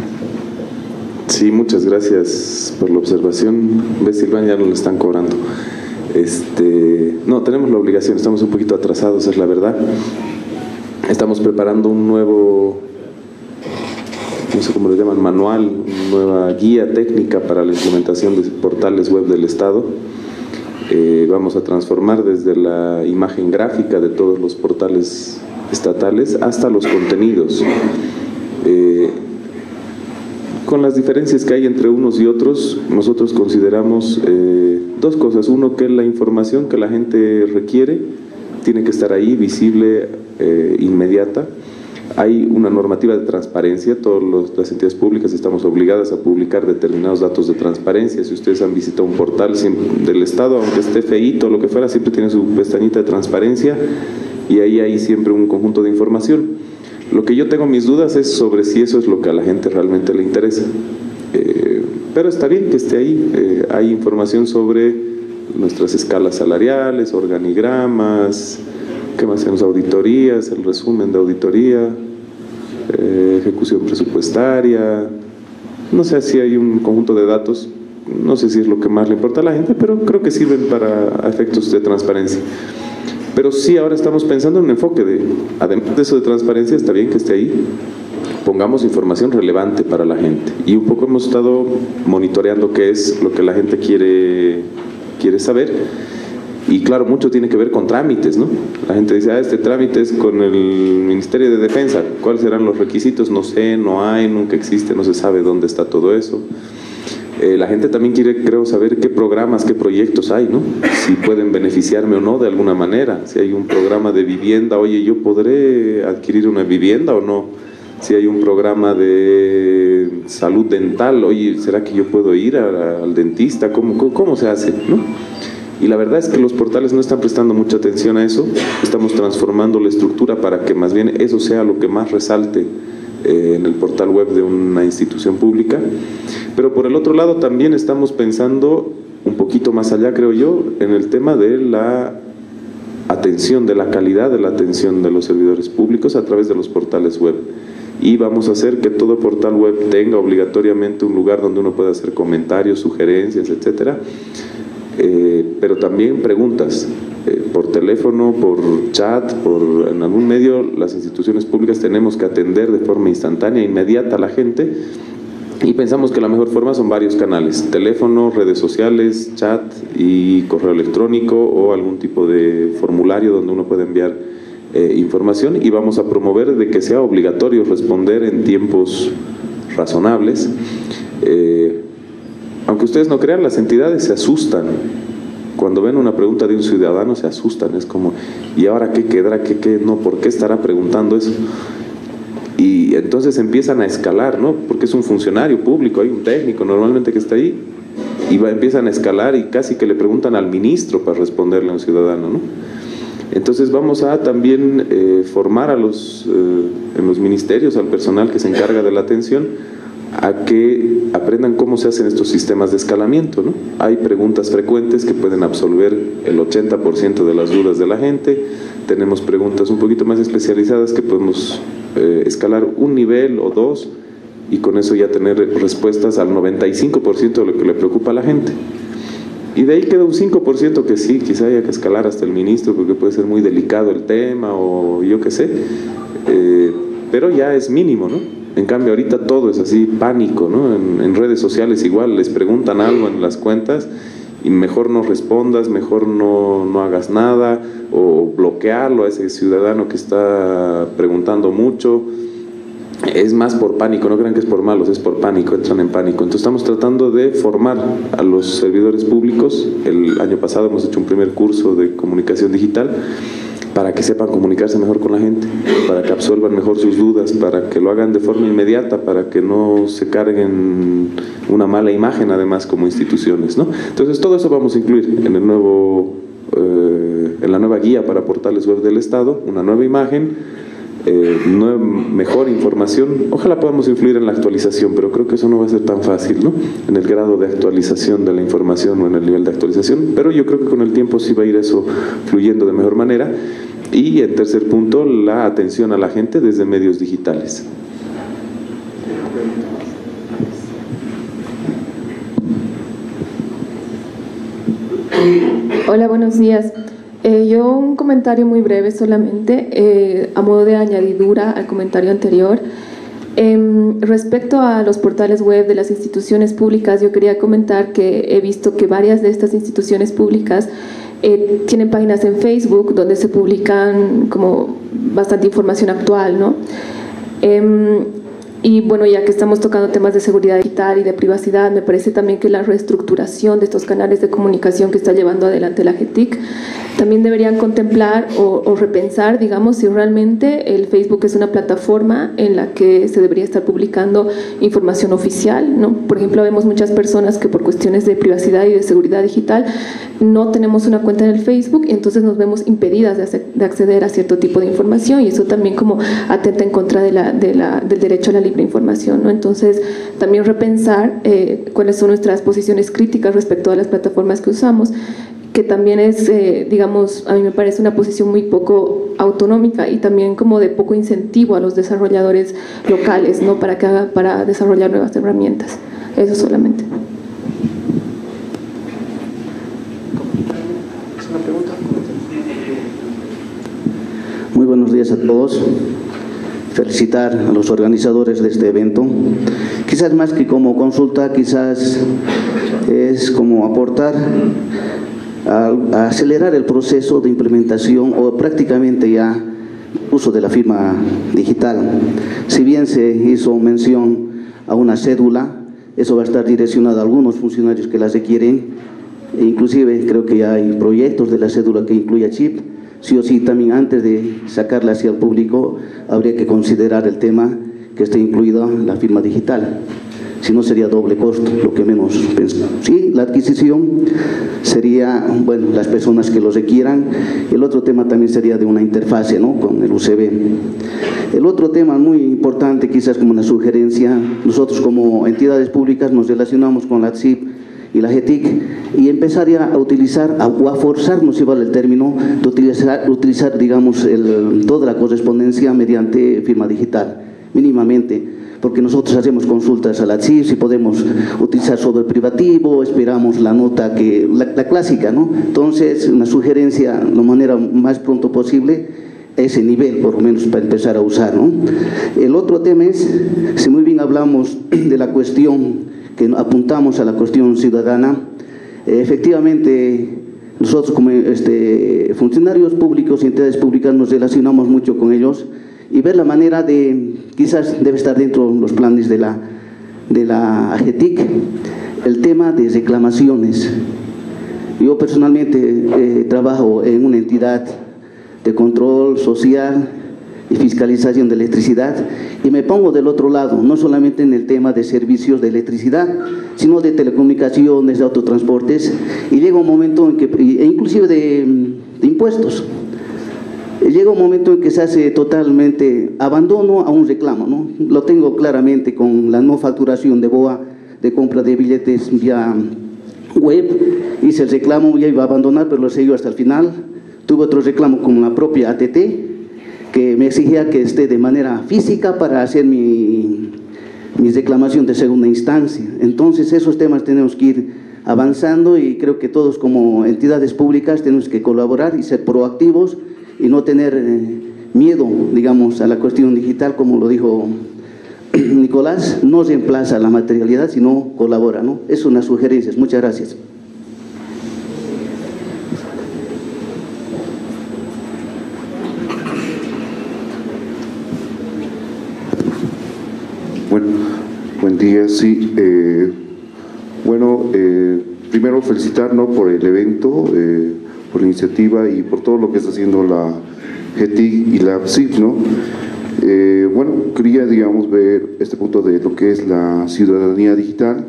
Sí, muchas gracias por la observación. ¿Ves, Silván? Ya nos lo están cobrando. No, tenemos la obligación, estamos un poquito atrasados, es la verdad. Estamos preparando un nuevo, no sé cómo lo llaman, manual, una nueva guía técnica para la implementación de portales web del Estado. Vamos a transformar desde la imagen gráfica de todos los portales estatales hasta los contenidos. Con las diferencias que hay entre unos y otros, nosotros consideramos dos cosas. Uno, que la información que la gente requiere tiene que estar ahí, visible, inmediata. Hay una normativa de transparencia, todas las entidades públicas estamos obligadas a publicar determinados datos de transparencia. Si ustedes han visitado un portal del Estado, aunque esté feíto o lo que fuera, siempre tiene su pestañita de transparencia y ahí hay siempre un conjunto de información. Lo que yo tengo mis dudas es sobre si eso es lo que a la gente realmente le interesa. Pero está bien que esté ahí. Hay información sobre nuestras escalas salariales, organigramas, ¿qué más hacemos? Auditorías, el resumen de auditoría, ejecución presupuestaria. No sé si hay un conjunto de datos, no sé si es lo que más le importa a la gente, pero creo que sirven para efectos de transparencia. Pero sí, ahora estamos pensando en un enfoque además de eso de transparencia, está bien que esté ahí, pongamos información relevante para la gente. Y un poco hemos estado monitoreando qué es lo que la gente quiere saber. Y claro, mucho tiene que ver con trámites, ¿no? La gente dice, este trámite es con el Ministerio de Defensa. ¿Cuáles serán los requisitos? No sé, no hay, nunca existe, no se sabe dónde está todo eso. La gente también quiere, creo, saber qué programas, qué proyectos hay, ¿no? Si pueden beneficiarme o no de alguna manera. Si hay un programa de vivienda, oye, ¿yo podré adquirir una vivienda o no? Si hay un programa de salud dental, oye, ¿será que yo puedo ir al dentista? ¿Cómo se hace, no? Y la verdad es que los portales no están prestando mucha atención a eso. Estamos transformando la estructura para que más bien eso sea lo que más resalte en el portal web de una institución pública. Pero por el otro lado también estamos pensando un poquito más allá, creo yo, en el tema de la atención, de la calidad de la atención de los servidores públicos a través de los portales web. Y vamos a hacer que todo portal web tenga obligatoriamente un lugar donde uno pueda hacer comentarios, sugerencias, etcétera, pero también preguntas por teléfono, por chat, en algún medio. Las instituciones públicas tenemos que atender de forma instantánea, inmediata a la gente, y pensamos que la mejor forma son varios canales: teléfono, redes sociales, chat y correo electrónico o algún tipo de formulario donde uno puede enviar información. Y vamos a promover de que sea obligatorio responder en tiempos razonables. Aunque ustedes no crean, las entidades se asustan cuando ven una pregunta de un ciudadano, se asustan, es como, ¿y ahora qué quedará? ¿Qué no? ¿Por qué estará preguntando eso? Y entonces empiezan a escalar, ¿no? Porque es un funcionario público, hay un técnico normalmente que está ahí, y empiezan a escalar y casi que le preguntan al ministro para responderle a un ciudadano, ¿no? Entonces vamos a también formar en los ministerios al personal que se encarga de la atención, a que aprendan cómo se hacen estos sistemas de escalamiento, ¿no? Hay preguntas frecuentes que pueden absolver el 80% de las dudas de la gente. Tenemos preguntas un poquito más especializadas que podemos escalar un nivel o dos, y con eso ya tener respuestas al 95% de lo que le preocupa a la gente. Y de ahí queda un 5% que sí, quizá haya que escalar hasta el ministro, porque puede ser muy delicado el tema o yo qué sé, pero ya es mínimo, ¿no? En cambio ahorita todo es así, pánico, ¿no? En redes sociales igual, les preguntan algo en las cuentas y mejor no respondas, mejor no hagas nada, o bloquearlo a ese ciudadano que está preguntando mucho. Es más por pánico, no crean que es por malos, es por pánico, entran en pánico. Entonces estamos tratando de formar a los servidores públicos. El año pasado hemos hecho un primer curso de comunicación digital para que sepan comunicarse mejor con la gente, para que absuelvan mejor sus dudas, para que lo hagan de forma inmediata, para que no se carguen una mala imagen además como instituciones, ¿no? Entonces todo eso vamos a incluir en la nueva guía para portales web del Estado, una nueva imagen, mejor información. Ojalá podamos influir en la actualización, pero creo que eso no va a ser tan fácil, ¿no? En el grado de actualización de la información o en el nivel de actualización, pero yo creo que con el tiempo sí va a ir eso fluyendo de mejor manera. Y en tercer punto, la atención a la gente desde medios digitales. Hola, buenos días. Yo un comentario muy breve solamente, a modo de añadidura al comentario anterior. Respecto a los portales web de las instituciones públicas, yo quería comentar que he visto que varias de estas instituciones públicas tienen páginas en Facebook donde se publican como bastante información actual, ¿no? Y bueno, ya que estamos tocando temas de seguridad digital y de privacidad, me parece también que la reestructuración de estos canales de comunicación que está llevando adelante la GETIC también deberían contemplar o repensar, digamos, si realmente el Facebook es una plataforma en la que se debería estar publicando información oficial, ¿no? Por ejemplo, vemos muchas personas que por cuestiones de privacidad y de seguridad digital no tenemos una cuenta en el Facebook y entonces nos vemos impedidas de acceder a cierto tipo de información, y eso también como atenta en contra del derecho a la libre información, ¿no? Entonces, también repensar cuáles son nuestras posiciones críticas respecto a las plataformas que usamos, que también es, digamos, a mí me parece una posición muy poco autonómica y también como de poco incentivo a los desarrolladores locales, ¿no? Para desarrollar nuevas herramientas. Eso solamente. Muy buenos días a todos. Felicitar a los organizadores de este evento. Quizás más que como consulta, quizás es como aportar a acelerar el proceso de implementación o prácticamente ya uso de la firma digital. Si bien se hizo mención a una cédula, eso va a estar direccionado a algunos funcionarios que la requieren, e inclusive creo que ya hay proyectos de la cédula que incluya chip. Sí o sí, también antes de sacarla hacia el público, habría que considerar el tema que esté incluida la firma digital. si no sería doble costo, lo que menos pensamos. Sí, la adquisición sería, bueno, las personas que lo requieran. El otro tema también sería de una interfase, ¿no?, con el UCB. El otro tema muy importante, quizás como una sugerencia, nosotros como entidades públicas nos relacionamos con la ATSIP y la GETIC, y empezaría a utilizar o a forzarnos, si vale el término, de utilizar digamos, toda la correspondencia mediante firma digital, mínimamente, porque nosotros hacemos consultas a la ATSIP, si podemos utilizar sobre el privativo, esperamos la nota, la clásica, ¿no? Entonces, una sugerencia, de manera más pronto posible, ese nivel, por lo menos, para empezar a usar, ¿no? El otro tema es, si muy bien hablamos de la cuestión, que apuntamos a la cuestión ciudadana, efectivamente, nosotros como funcionarios públicos y entidades públicas nos relacionamos mucho con ellos, y ver la manera de, quizás debe estar dentro de los planes de la AGETIC, el tema de reclamaciones. Yo personalmente trabajo en una entidad de control social y fiscalización de electricidad, y me pongo del otro lado, no solamente en el tema de servicios de electricidad, sino de telecomunicaciones, de autotransportes, y llega un momento en que, e inclusive de impuestos, llega un momento en que se hace totalmente abandono a un reclamo, ¿no? Lo tengo claramente con la no facturación de BOA, de compra de billetes vía web, hice el reclamo, ya iba a abandonar, pero lo seguí hasta el final. Tuve otro reclamo con la propia ATT, que me exigía que esté de manera física para hacer mi reclamación de segunda instancia. Entonces, esos temas tenemos que ir avanzando, y creo que todos como entidades públicas tenemos que colaborar y ser proactivos y no tener miedo, digamos, a la cuestión digital, como lo dijo Nicolás, no reemplaza la materialidad, sino colabora, ¿no? Es unas sugerencias. Muchas gracias. Bueno, buen día, sí. Primero felicitar, ¿no?, por el evento, por la iniciativa y por todo lo que está haciendo la GETIC y la ATSIP, ¿no? Quería, digamos, ver este punto de lo que es la ciudadanía digital.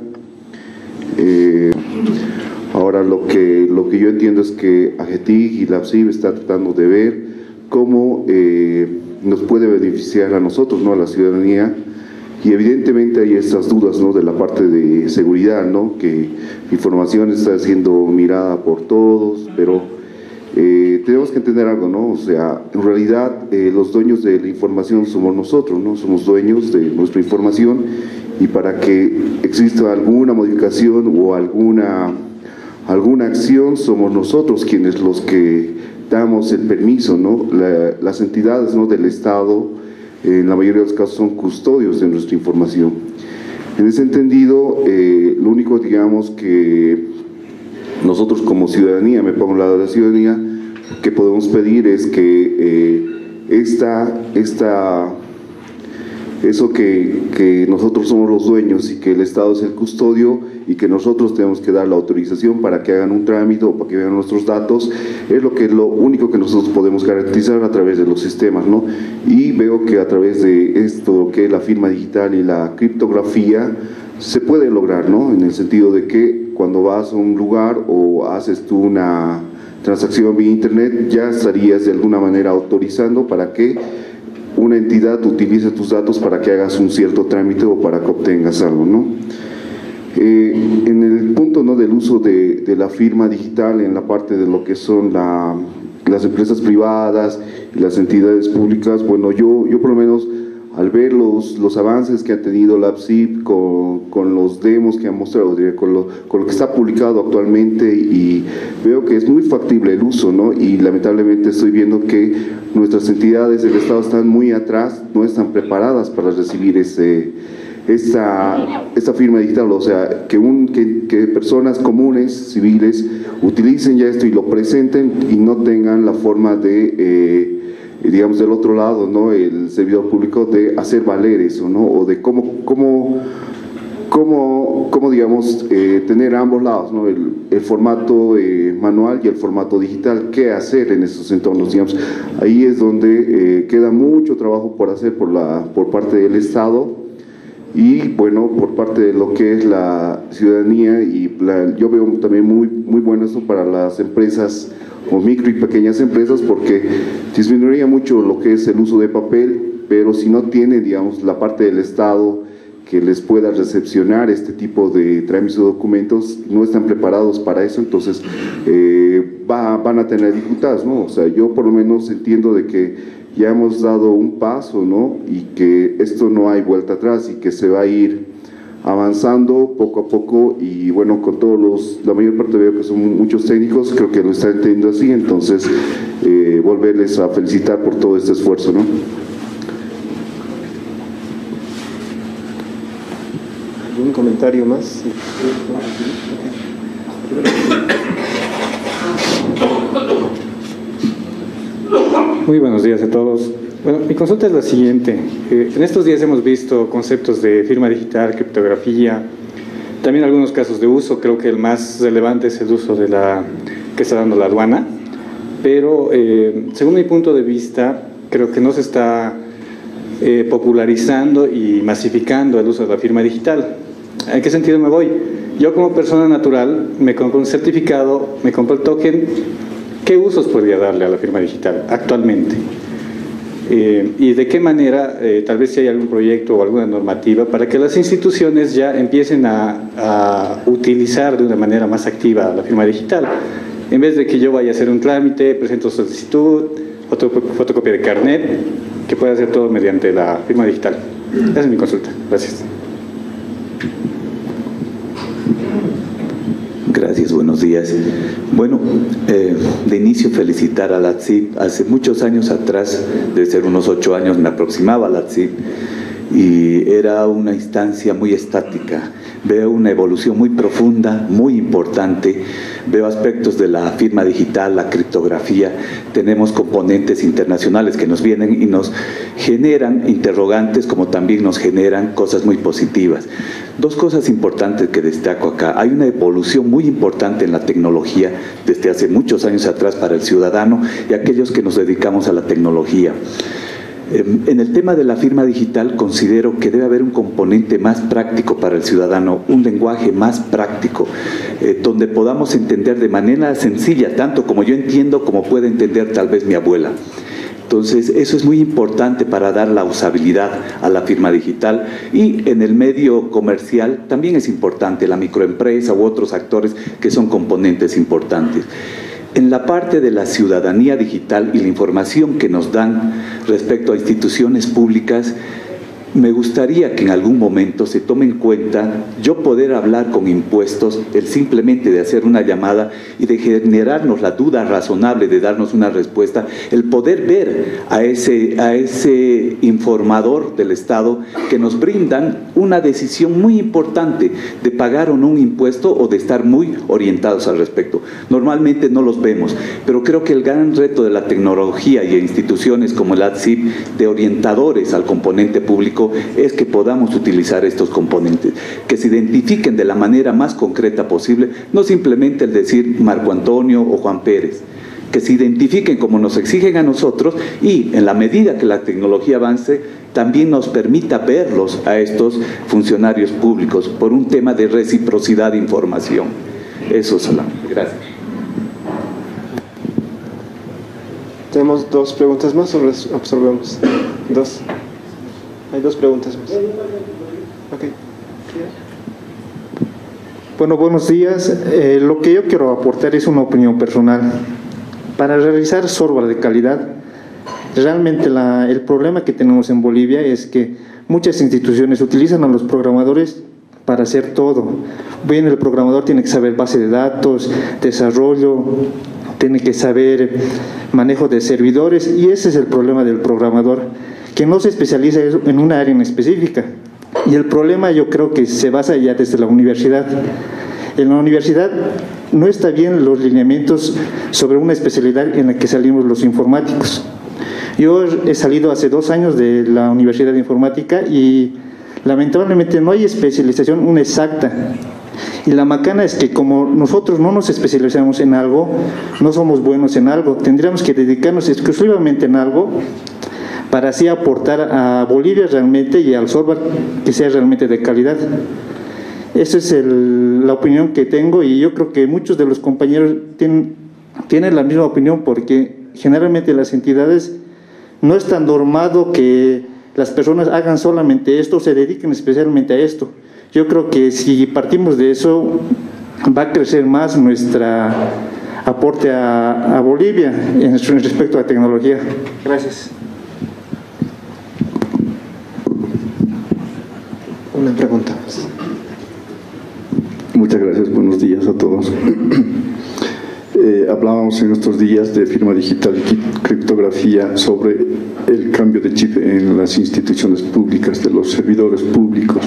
Ahora, lo que yo entiendo es que la GETIC y la ATSIP está tratando de ver cómo nos puede beneficiar a nosotros, ¿no?, a la ciudadanía. Y evidentemente hay estas dudas, ¿no?, de la parte de seguridad, ¿no?, que información está siendo mirada por todos, pero tenemos que entender algo, ¿no? O sea, en realidad los dueños de la información somos nosotros, ¿no? Somos dueños de nuestra información, y para que exista alguna modificación o alguna acción, somos nosotros quienes los que damos el permiso, ¿no? Las entidades, ¿no?, del Estado, en la mayoría de los casos, son custodios de nuestra información. En ese entendido, lo único, digamos, que nosotros como ciudadanía, me pongo al lado de la ciudadanía, que podemos pedir es que eso que nosotros somos los dueños y que el Estado es el custodio, y que nosotros tenemos que dar la autorización para que hagan un trámite o para que vean nuestros datos, es lo único que nosotros podemos garantizar a través de los sistemas, ¿no? Y veo que a través de esto, que es la firma digital y la criptografía, se puede lograr, ¿no? En el sentido de que cuando vas a un lugar o haces tú una transacción vía internet, ya estarías de alguna manera autorizando para que una entidad utilice tus datos para que hagas un cierto trámite o para que obtengas algo, ¿no? En el punto, ¿no?, del uso de la firma digital en la parte de lo que son las empresas privadas y las entidades públicas, bueno, yo por lo menos, al ver los avances que ha tenido la ATSIP con los demos que han mostrado, con lo que está publicado actualmente, y veo que es muy factible el uso, ¿no? Y lamentablemente estoy viendo que nuestras entidades del Estado están muy atrás, no están preparadas para recibir esta firma digital. O sea, que personas comunes, civiles, utilicen ya esto y lo presenten y no tengan la forma de, digamos, del otro lado, ¿no?, el servidor público, de hacer valer eso, ¿no?, o de cómo digamos, tener ambos lados, ¿no?, el formato manual y el formato digital. ¿Qué hacer en esos entornos? Digamos, ahí es donde queda mucho trabajo por hacer por parte del Estado, Y bueno, por parte de lo que es la ciudadanía, yo veo también muy bueno esto para las empresas o micro y pequeñas empresas, porque disminuiría mucho lo que es el uso de papel, pero si no tienen, digamos, la parte del Estado que les pueda recepcionar este tipo de trámites de documentos, no están preparados para eso, entonces van a tener dificultades, ¿no? O sea, yo por lo menos entiendo de que ya hemos dado un paso, ¿no? Y que esto no hay vuelta atrás y que se va a ir avanzando poco a poco, y bueno, con todos la mayor parte veo que son muchos técnicos, creo que lo están entendiendo así, entonces volverles a felicitar por todo este esfuerzo, ¿no? ¿Algún comentario más? Muy buenos días a todos. Bueno, mi consulta es la siguiente. En estos días hemos visto conceptos de firma digital, criptografía, también algunos casos de uso. Creo que el más relevante es el uso de que está dando la aduana, pero según mi punto de vista, creo que no se está popularizando y masificando el uso de la firma digital. ¿En qué sentido me voy? Yo como persona natural me compro un certificado, me compro el token. ¿Qué usos podría darle a la firma digital actualmente? Y de qué manera, tal vez si hay algún proyecto o alguna normativa para que las instituciones ya empiecen a utilizar de una manera más activa la firma digital, en vez de que yo vaya a hacer un trámite, presento solicitud, fotocopia de carnet, que pueda hacer todo mediante la firma digital. Esa es mi consulta. Gracias. Gracias, buenos días. Bueno, de inicio felicitar a la ATSIP. Hace muchos años atrás, debe ser unos 8 años, me aproximaba a la ATSIP y era una instancia muy estática. Veo una evolución muy profunda, muy importante. Veo aspectos de la firma digital, la criptografía. Tenemos componentes internacionales que nos vienen y nos generan interrogantes, como también nos generan cosas muy positivas. Dos cosas importantes que destaco acá. Hay una evolución muy importante en la tecnología desde hace muchos años atrás para el ciudadano y aquellos que nos dedicamos a la tecnología. En el tema de la firma digital considero que debe haber un componente más práctico para el ciudadano, un lenguaje más práctico, donde podamos entender de manera sencilla, tanto como yo entiendo como puede entender tal vez mi abuela. Entonces, eso es muy importante para dar la usabilidad a la firma digital, y en el medio comercial también es importante, la microempresa u otros actores que son componentes importantes. En la parte de la ciudadanía digital y la información que nos dan respecto a instituciones públicas, me gustaría que en algún momento se tome en cuenta yo poder hablar con impuestos, el simplemente de hacer una llamada y de generarnos la duda razonable de darnos una respuesta, el poder ver a ese informador del Estado que nos brindan una decisión muy importante de pagar o no un impuesto o de estar muy orientados al respecto. Normalmente no los vemos, pero creo que el gran reto de la tecnología y instituciones como el ATSIP de orientadores al componente público es que podamos utilizar estos componentes, que se identifiquen de la manera más concreta posible, no simplemente el decir Marco Antonio o Juan Pérez, que se identifiquen como nos exigen a nosotros y en la medida que la tecnología avance también nos permita verlos a estos funcionarios públicos por un tema de reciprocidad de información. Eso solamente. Gracias. Tenemos 2 preguntas más o absorbemos. 2. Hay 2 preguntas más. Okay. Bueno, buenos días. Lo que yo quiero aportar es una opinión personal. Para realizar software de calidad, realmente el problema que tenemos en Bolivia es que muchas instituciones utilizan a los programadores para hacer todo. Bien, el programador tiene que saber base de datos, desarrollo, tiene que saber manejo de servidores, y ese es el problema del programador, que no se especializa en una área en específica. Y el problema yo creo que se basa ya desde la universidad. En la universidad no está bien los lineamientos sobre una especialidad en la que salimos los informáticos. Yo he salido hace 2 años de la Universidad de Informática y lamentablemente no hay especialización una exacta. Y la macana es que como nosotros no nos especializamos en algo, no somos buenos en algo, tendríamos que dedicarnos exclusivamente en algo para así aportar a Bolivia realmente y al software que sea realmente de calidad. Esa es la opinión que tengo, y yo creo que muchos de los compañeros tienen la misma opinión, porque generalmente las entidades no es tan normado que las personas hagan solamente esto, se dediquen especialmente a esto. Yo creo que si partimos de eso, va a crecer más nuestra aporte a Bolivia en respecto a tecnología. Gracias. Una pregunta más. Muchas gracias, buenos días a todos. Hablábamos en estos días de firma digital y criptografía sobre el cambio de chip en las instituciones públicas, de los servidores públicos.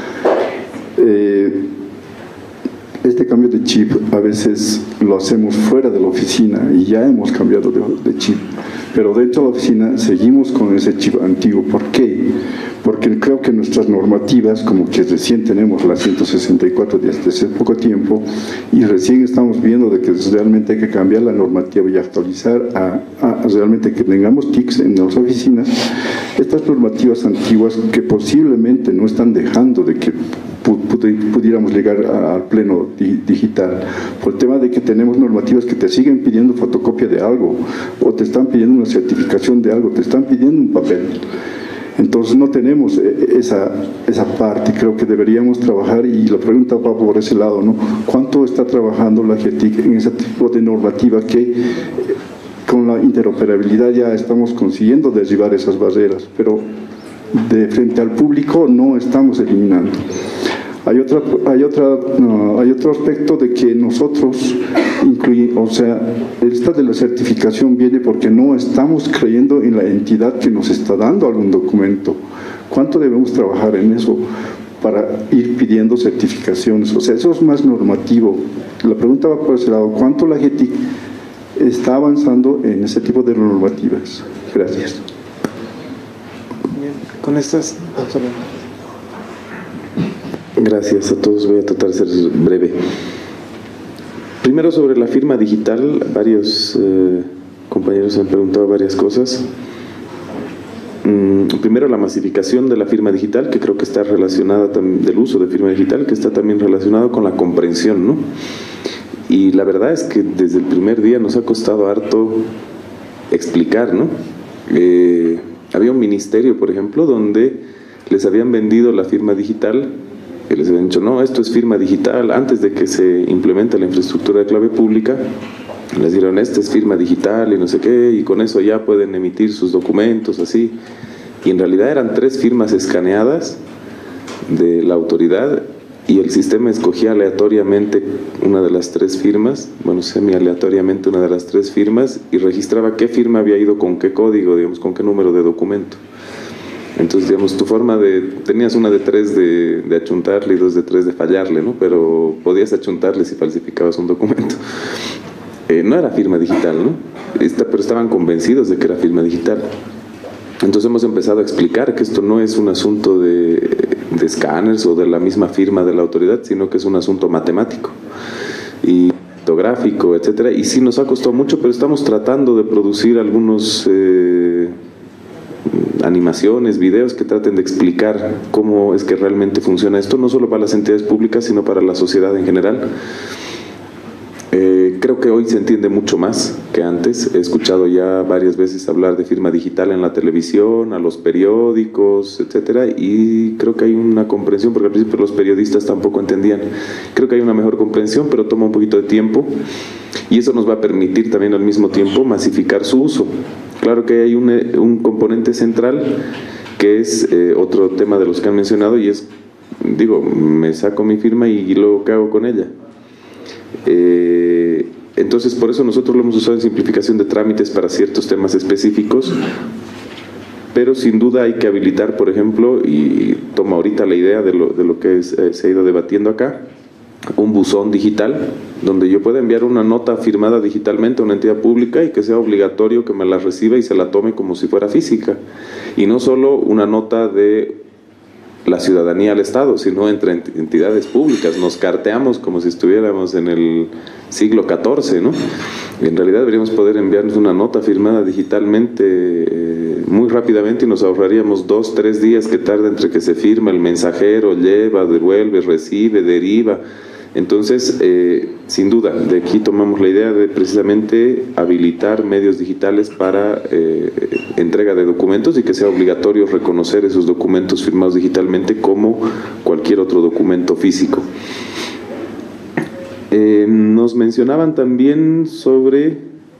Este cambio de chip a veces lo hacemos fuera de la oficina y ya hemos cambiado de chip, pero dentro de la oficina seguimos con ese chip antiguo. ¿Por qué? Porque creo que nuestras normativas, como que recién tenemos la 164 desde hace poco tiempo, y recién estamos viendo de que realmente hay que cambiar la normativa y actualizar a realmente que tengamos TICs en las oficinas. Estas normativas antiguas que posiblemente no están dejando de que pudiéramos llegar al pleno digital, por el tema de que tenemos normativas que te siguen pidiendo fotocopia de algo, o te están pidiendo una certificación de algo, te están pidiendo un papel. Entonces no tenemos esa parte. Creo que deberíamos trabajar, y la pregunta va por ese lado, ¿no? ¿Cuánto está trabajando la GETIC en ese tipo de normativa que con la interoperabilidad ya estamos consiguiendo derribar esas barreras, pero de frente al público no estamos eliminando? Hay otro aspecto de que nosotros o sea, esta de la certificación viene porque no estamos creyendo en la entidad que nos está dando algún documento. ¿Cuánto debemos trabajar en eso para ir pidiendo certificaciones? O sea, eso es más normativo. La pregunta va por ese lado. ¿Cuánto la GETIC está avanzando en ese tipo de normativas? Gracias. Bien, con estas vamos a ver. Gracias a todos, voy a tratar de ser breve. Primero, sobre la firma digital, varios compañeros han preguntado varias cosas. Primero, la masificación de la firma digital, que creo que está relacionada del uso de firma digital, que está también relacionado con la comprensión, ¿no? Y la verdad es que desde el primer día nos ha costado harto explicar, ¿no? Había un ministerio, por ejemplo, donde les habían vendido la firma digital, que les habían dicho, no, esto es firma digital, antes de que se implemente la infraestructura de clave pública, les dijeron, esta es firma digital y no sé qué, y con eso ya pueden emitir sus documentos, así. Y en realidad eran 3 firmas escaneadas de la autoridad, y el sistema escogía aleatoriamente una de las 3 firmas, bueno, semi-aleatoriamente una de las 3 firmas, y registraba qué firma había ido con qué código, digamos, con qué número de documento. Entonces, digamos, tu forma tenías una de 3 de achuntarle y 2 de 3 de fallarle, ¿no? Pero podías achuntarle si falsificabas un documento. No era firma digital, ¿no? Pero estaban convencidos de que era firma digital. Entonces hemos empezado a explicar que esto no es un asunto de escáneres o de la misma firma de la autoridad, sino que es un asunto matemático y fotográfico, etcétera. Y sí nos ha costado mucho, pero estamos tratando de producir algunos animaciones, videos que traten de explicar cómo es que realmente funciona esto, no solo para las entidades públicas, sino para la sociedad en general. Creo que hoy se entiende mucho más que antes. He escuchado ya varias veces hablar de firma digital en la televisión, a los periódicos, etcétera, y creo que hay una comprensión, porque al principio los periodistas tampoco entendían. Creo que hay una mejor comprensión, pero toma un poquito de tiempo, y eso nos va a permitir también al mismo tiempo masificar su uso. Claro que hay un componente central que es otro tema de los que han mencionado, y es, digo, me saco mi firma y luego ¿qué hago con ella? Entonces, por eso nosotros lo hemos usado en simplificación de trámites para ciertos temas específicos, pero sin duda hay que habilitar, por ejemplo, y toma ahorita la idea de lo que se ha ido debatiendo acá, un buzón digital donde yo pueda enviar una nota firmada digitalmente a una entidad pública y que sea obligatorio que me la reciba y se la tome como si fuera física, y no solo una nota de la ciudadanía al Estado, sino entre entidades públicas. Nos carteamos como si estuviéramos en el siglo XIV, ¿no? Y en realidad deberíamos poder enviarnos una nota firmada digitalmente muy rápidamente y nos ahorraríamos 2, 3 días que tarda entre que se firma, el mensajero lleva, devuelve, recibe, deriva. Entonces, sin duda, de aquí tomamos la idea de precisamente habilitar medios digitales para entrega de documentos y que sea obligatorio reconocer esos documentos firmados digitalmente como cualquier otro documento físico. Nos mencionaban también sobre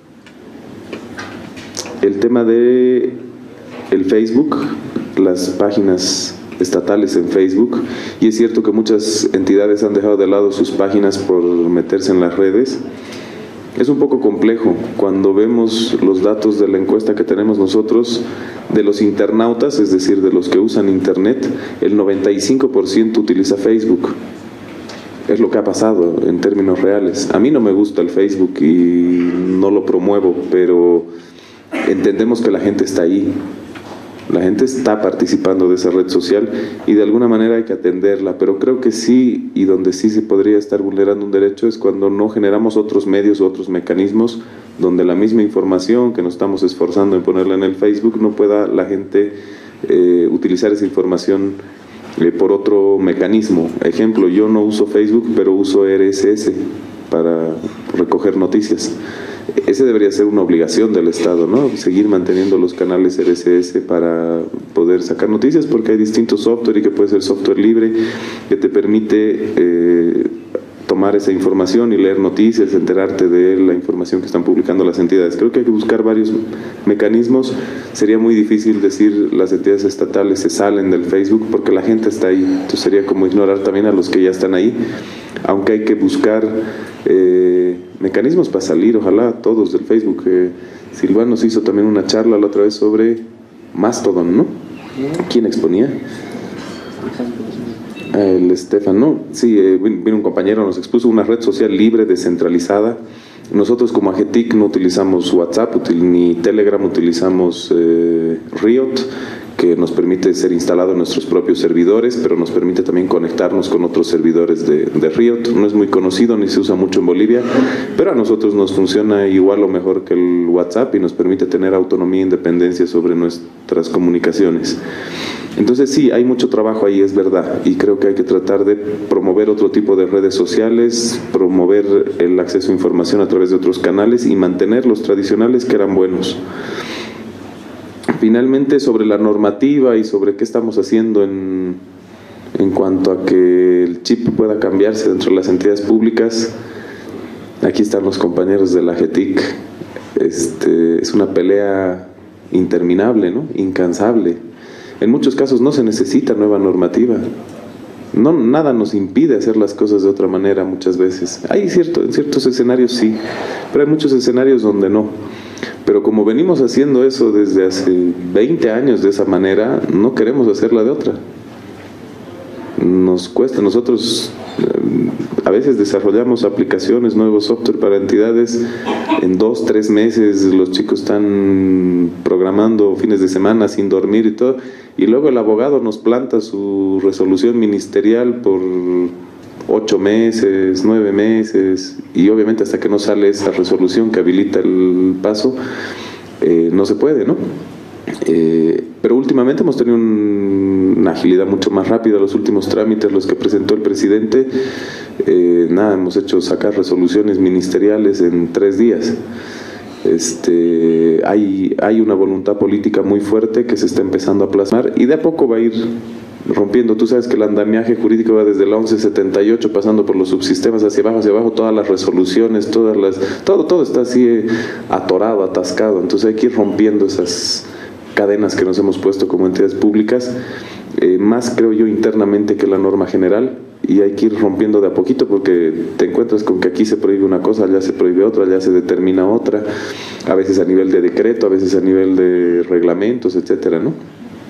el tema de el Facebook, las páginas estatales en Facebook, y es cierto que muchas entidades han dejado de lado sus páginas por meterse en las redes. Es un poco complejo cuando vemos los datos de la encuesta que tenemos nosotros de los internautas, es decir, de los que usan Internet, el 95% utiliza Facebook. Es lo que ha pasado en términos reales. A mí no me gusta el Facebook y no lo promuevo, pero entendemos que la gente está ahí. La gente está participando de esa red social y de alguna manera hay que atenderla, pero creo que sí, y donde sí se podría estar vulnerando un derecho es cuando no generamos otros medios u otros mecanismos donde la misma información que nos estamos esforzando en ponerla en el Facebook no pueda la gente utilizar esa información por otro mecanismo. Ejemplo, yo no uso Facebook, pero uso RSS para recoger noticias. Ese debería ser una obligación del Estado, ¿no? Seguir manteniendo los canales RSS para poder sacar noticias, porque hay distintos software y que puede ser software libre que te permite tomar esa información y leer noticias, enterarte de la información que están publicando las entidades. Creo que hay que buscar varios mecanismos. Sería muy difícil decir las entidades estatales se salen del Facebook porque la gente está ahí. Entonces sería como ignorar también a los que ya están ahí, aunque hay que buscar mecanismos para salir, ojalá todos del Facebook. Silván nos hizo también una charla la otra vez sobre Mastodon, ¿no? ¿Quién exponía? El Estefan, ¿no? Sí, vino un compañero, nos expuso una red social libre, descentralizada. Nosotros como AGETIC no utilizamos WhatsApp ni Telegram, utilizamos Riot, que nos permite ser instalado en nuestros propios servidores, pero nos permite también conectarnos con otros servidores de Riot. No es muy conocido ni se usa mucho en Bolivia, pero a nosotros nos funciona igual o mejor que el WhatsApp y nos permite tener autonomía e independencia sobre nuestras comunicaciones. Entonces sí, hay mucho trabajo ahí, es verdad, y creo que hay que tratar de promover otro tipo de redes sociales, promover el acceso a información a través de otros canales y mantener los tradicionales que eran buenos. Finalmente, sobre la normativa y sobre qué estamos haciendo en cuanto a que el chip pueda cambiarse dentro de las entidades públicas, aquí están los compañeros de la AGETIC. Es una pelea interminable, ¿no? Incansable. En muchos casos no se necesita nueva normativa. Nada nos impide hacer las cosas de otra manera muchas veces. En ciertos escenarios sí, pero hay muchos escenarios donde no. Pero como venimos haciendo eso desde hace 20 años de esa manera, no queremos hacerla de otra. Nos cuesta. Nosotros a veces desarrollamos aplicaciones, nuevos software para entidades en 2, 3 meses. Los chicos están programando fines de semana sin dormir y todo, y luego el abogado nos planta su resolución ministerial por 8 meses, 9 meses, y obviamente hasta que no sale esa resolución que habilita el paso, no se puede, ¿no? Pero últimamente hemos tenido una agilidad mucho más rápida. Los últimos trámites, los que presentó el presidente, hemos hecho sacar resoluciones ministeriales en 3 días. Hay una voluntad política muy fuerte que se está empezando a plasmar y de a poco va a ir rompiendo. Tú sabes que el andamiaje jurídico va desde el 1178 pasando por los subsistemas hacia abajo, todas las resoluciones, todo está así atorado, atascado. Entonces hay que ir rompiendo esas cadenas que nos hemos puesto como entidades públicas, más creo yo internamente que la norma general, y hay que ir rompiendo de a poquito porque te encuentras con que aquí se prohíbe una cosa, allá se prohíbe otra, allá se determina otra, a veces a nivel de decreto, a veces a nivel de reglamentos, etcétera, ¿no?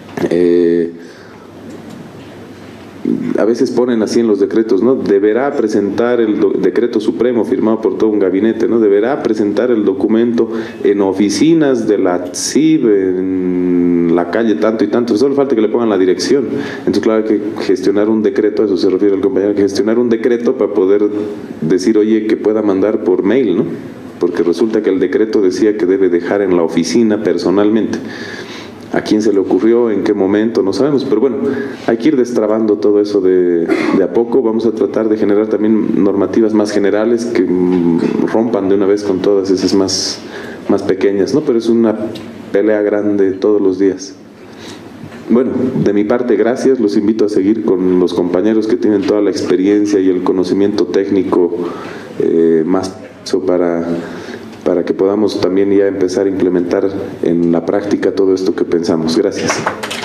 A veces ponen así en los decretos, ¿no? Deberá presentar el decreto supremo firmado por todo un gabinete, ¿no? Deberá presentar el documento en oficinas de la CIB, en la calle tanto y tanto. Solo falta que le pongan la dirección. Entonces, claro, hay que gestionar un decreto, a eso se refiere el compañero, hay que gestionar un decreto para poder decir, oye, que pueda mandar por mail, ¿no? Porque resulta que el decreto decía que debe dejar en la oficina personalmente. a quién se le ocurrió, en qué momento, no sabemos, pero bueno, hay que ir destrabando todo eso de a poco. Vamos a tratar de generar también normativas más generales que rompan de una vez con todas esas más pequeñas, ¿no? Pero es una pelea grande todos los días. Bueno, de mi parte, gracias. Los invito a seguir con los compañeros que tienen toda la experiencia y el conocimiento técnico más para que podamos también ya empezar a implementar en la práctica todo esto que pensamos. Gracias.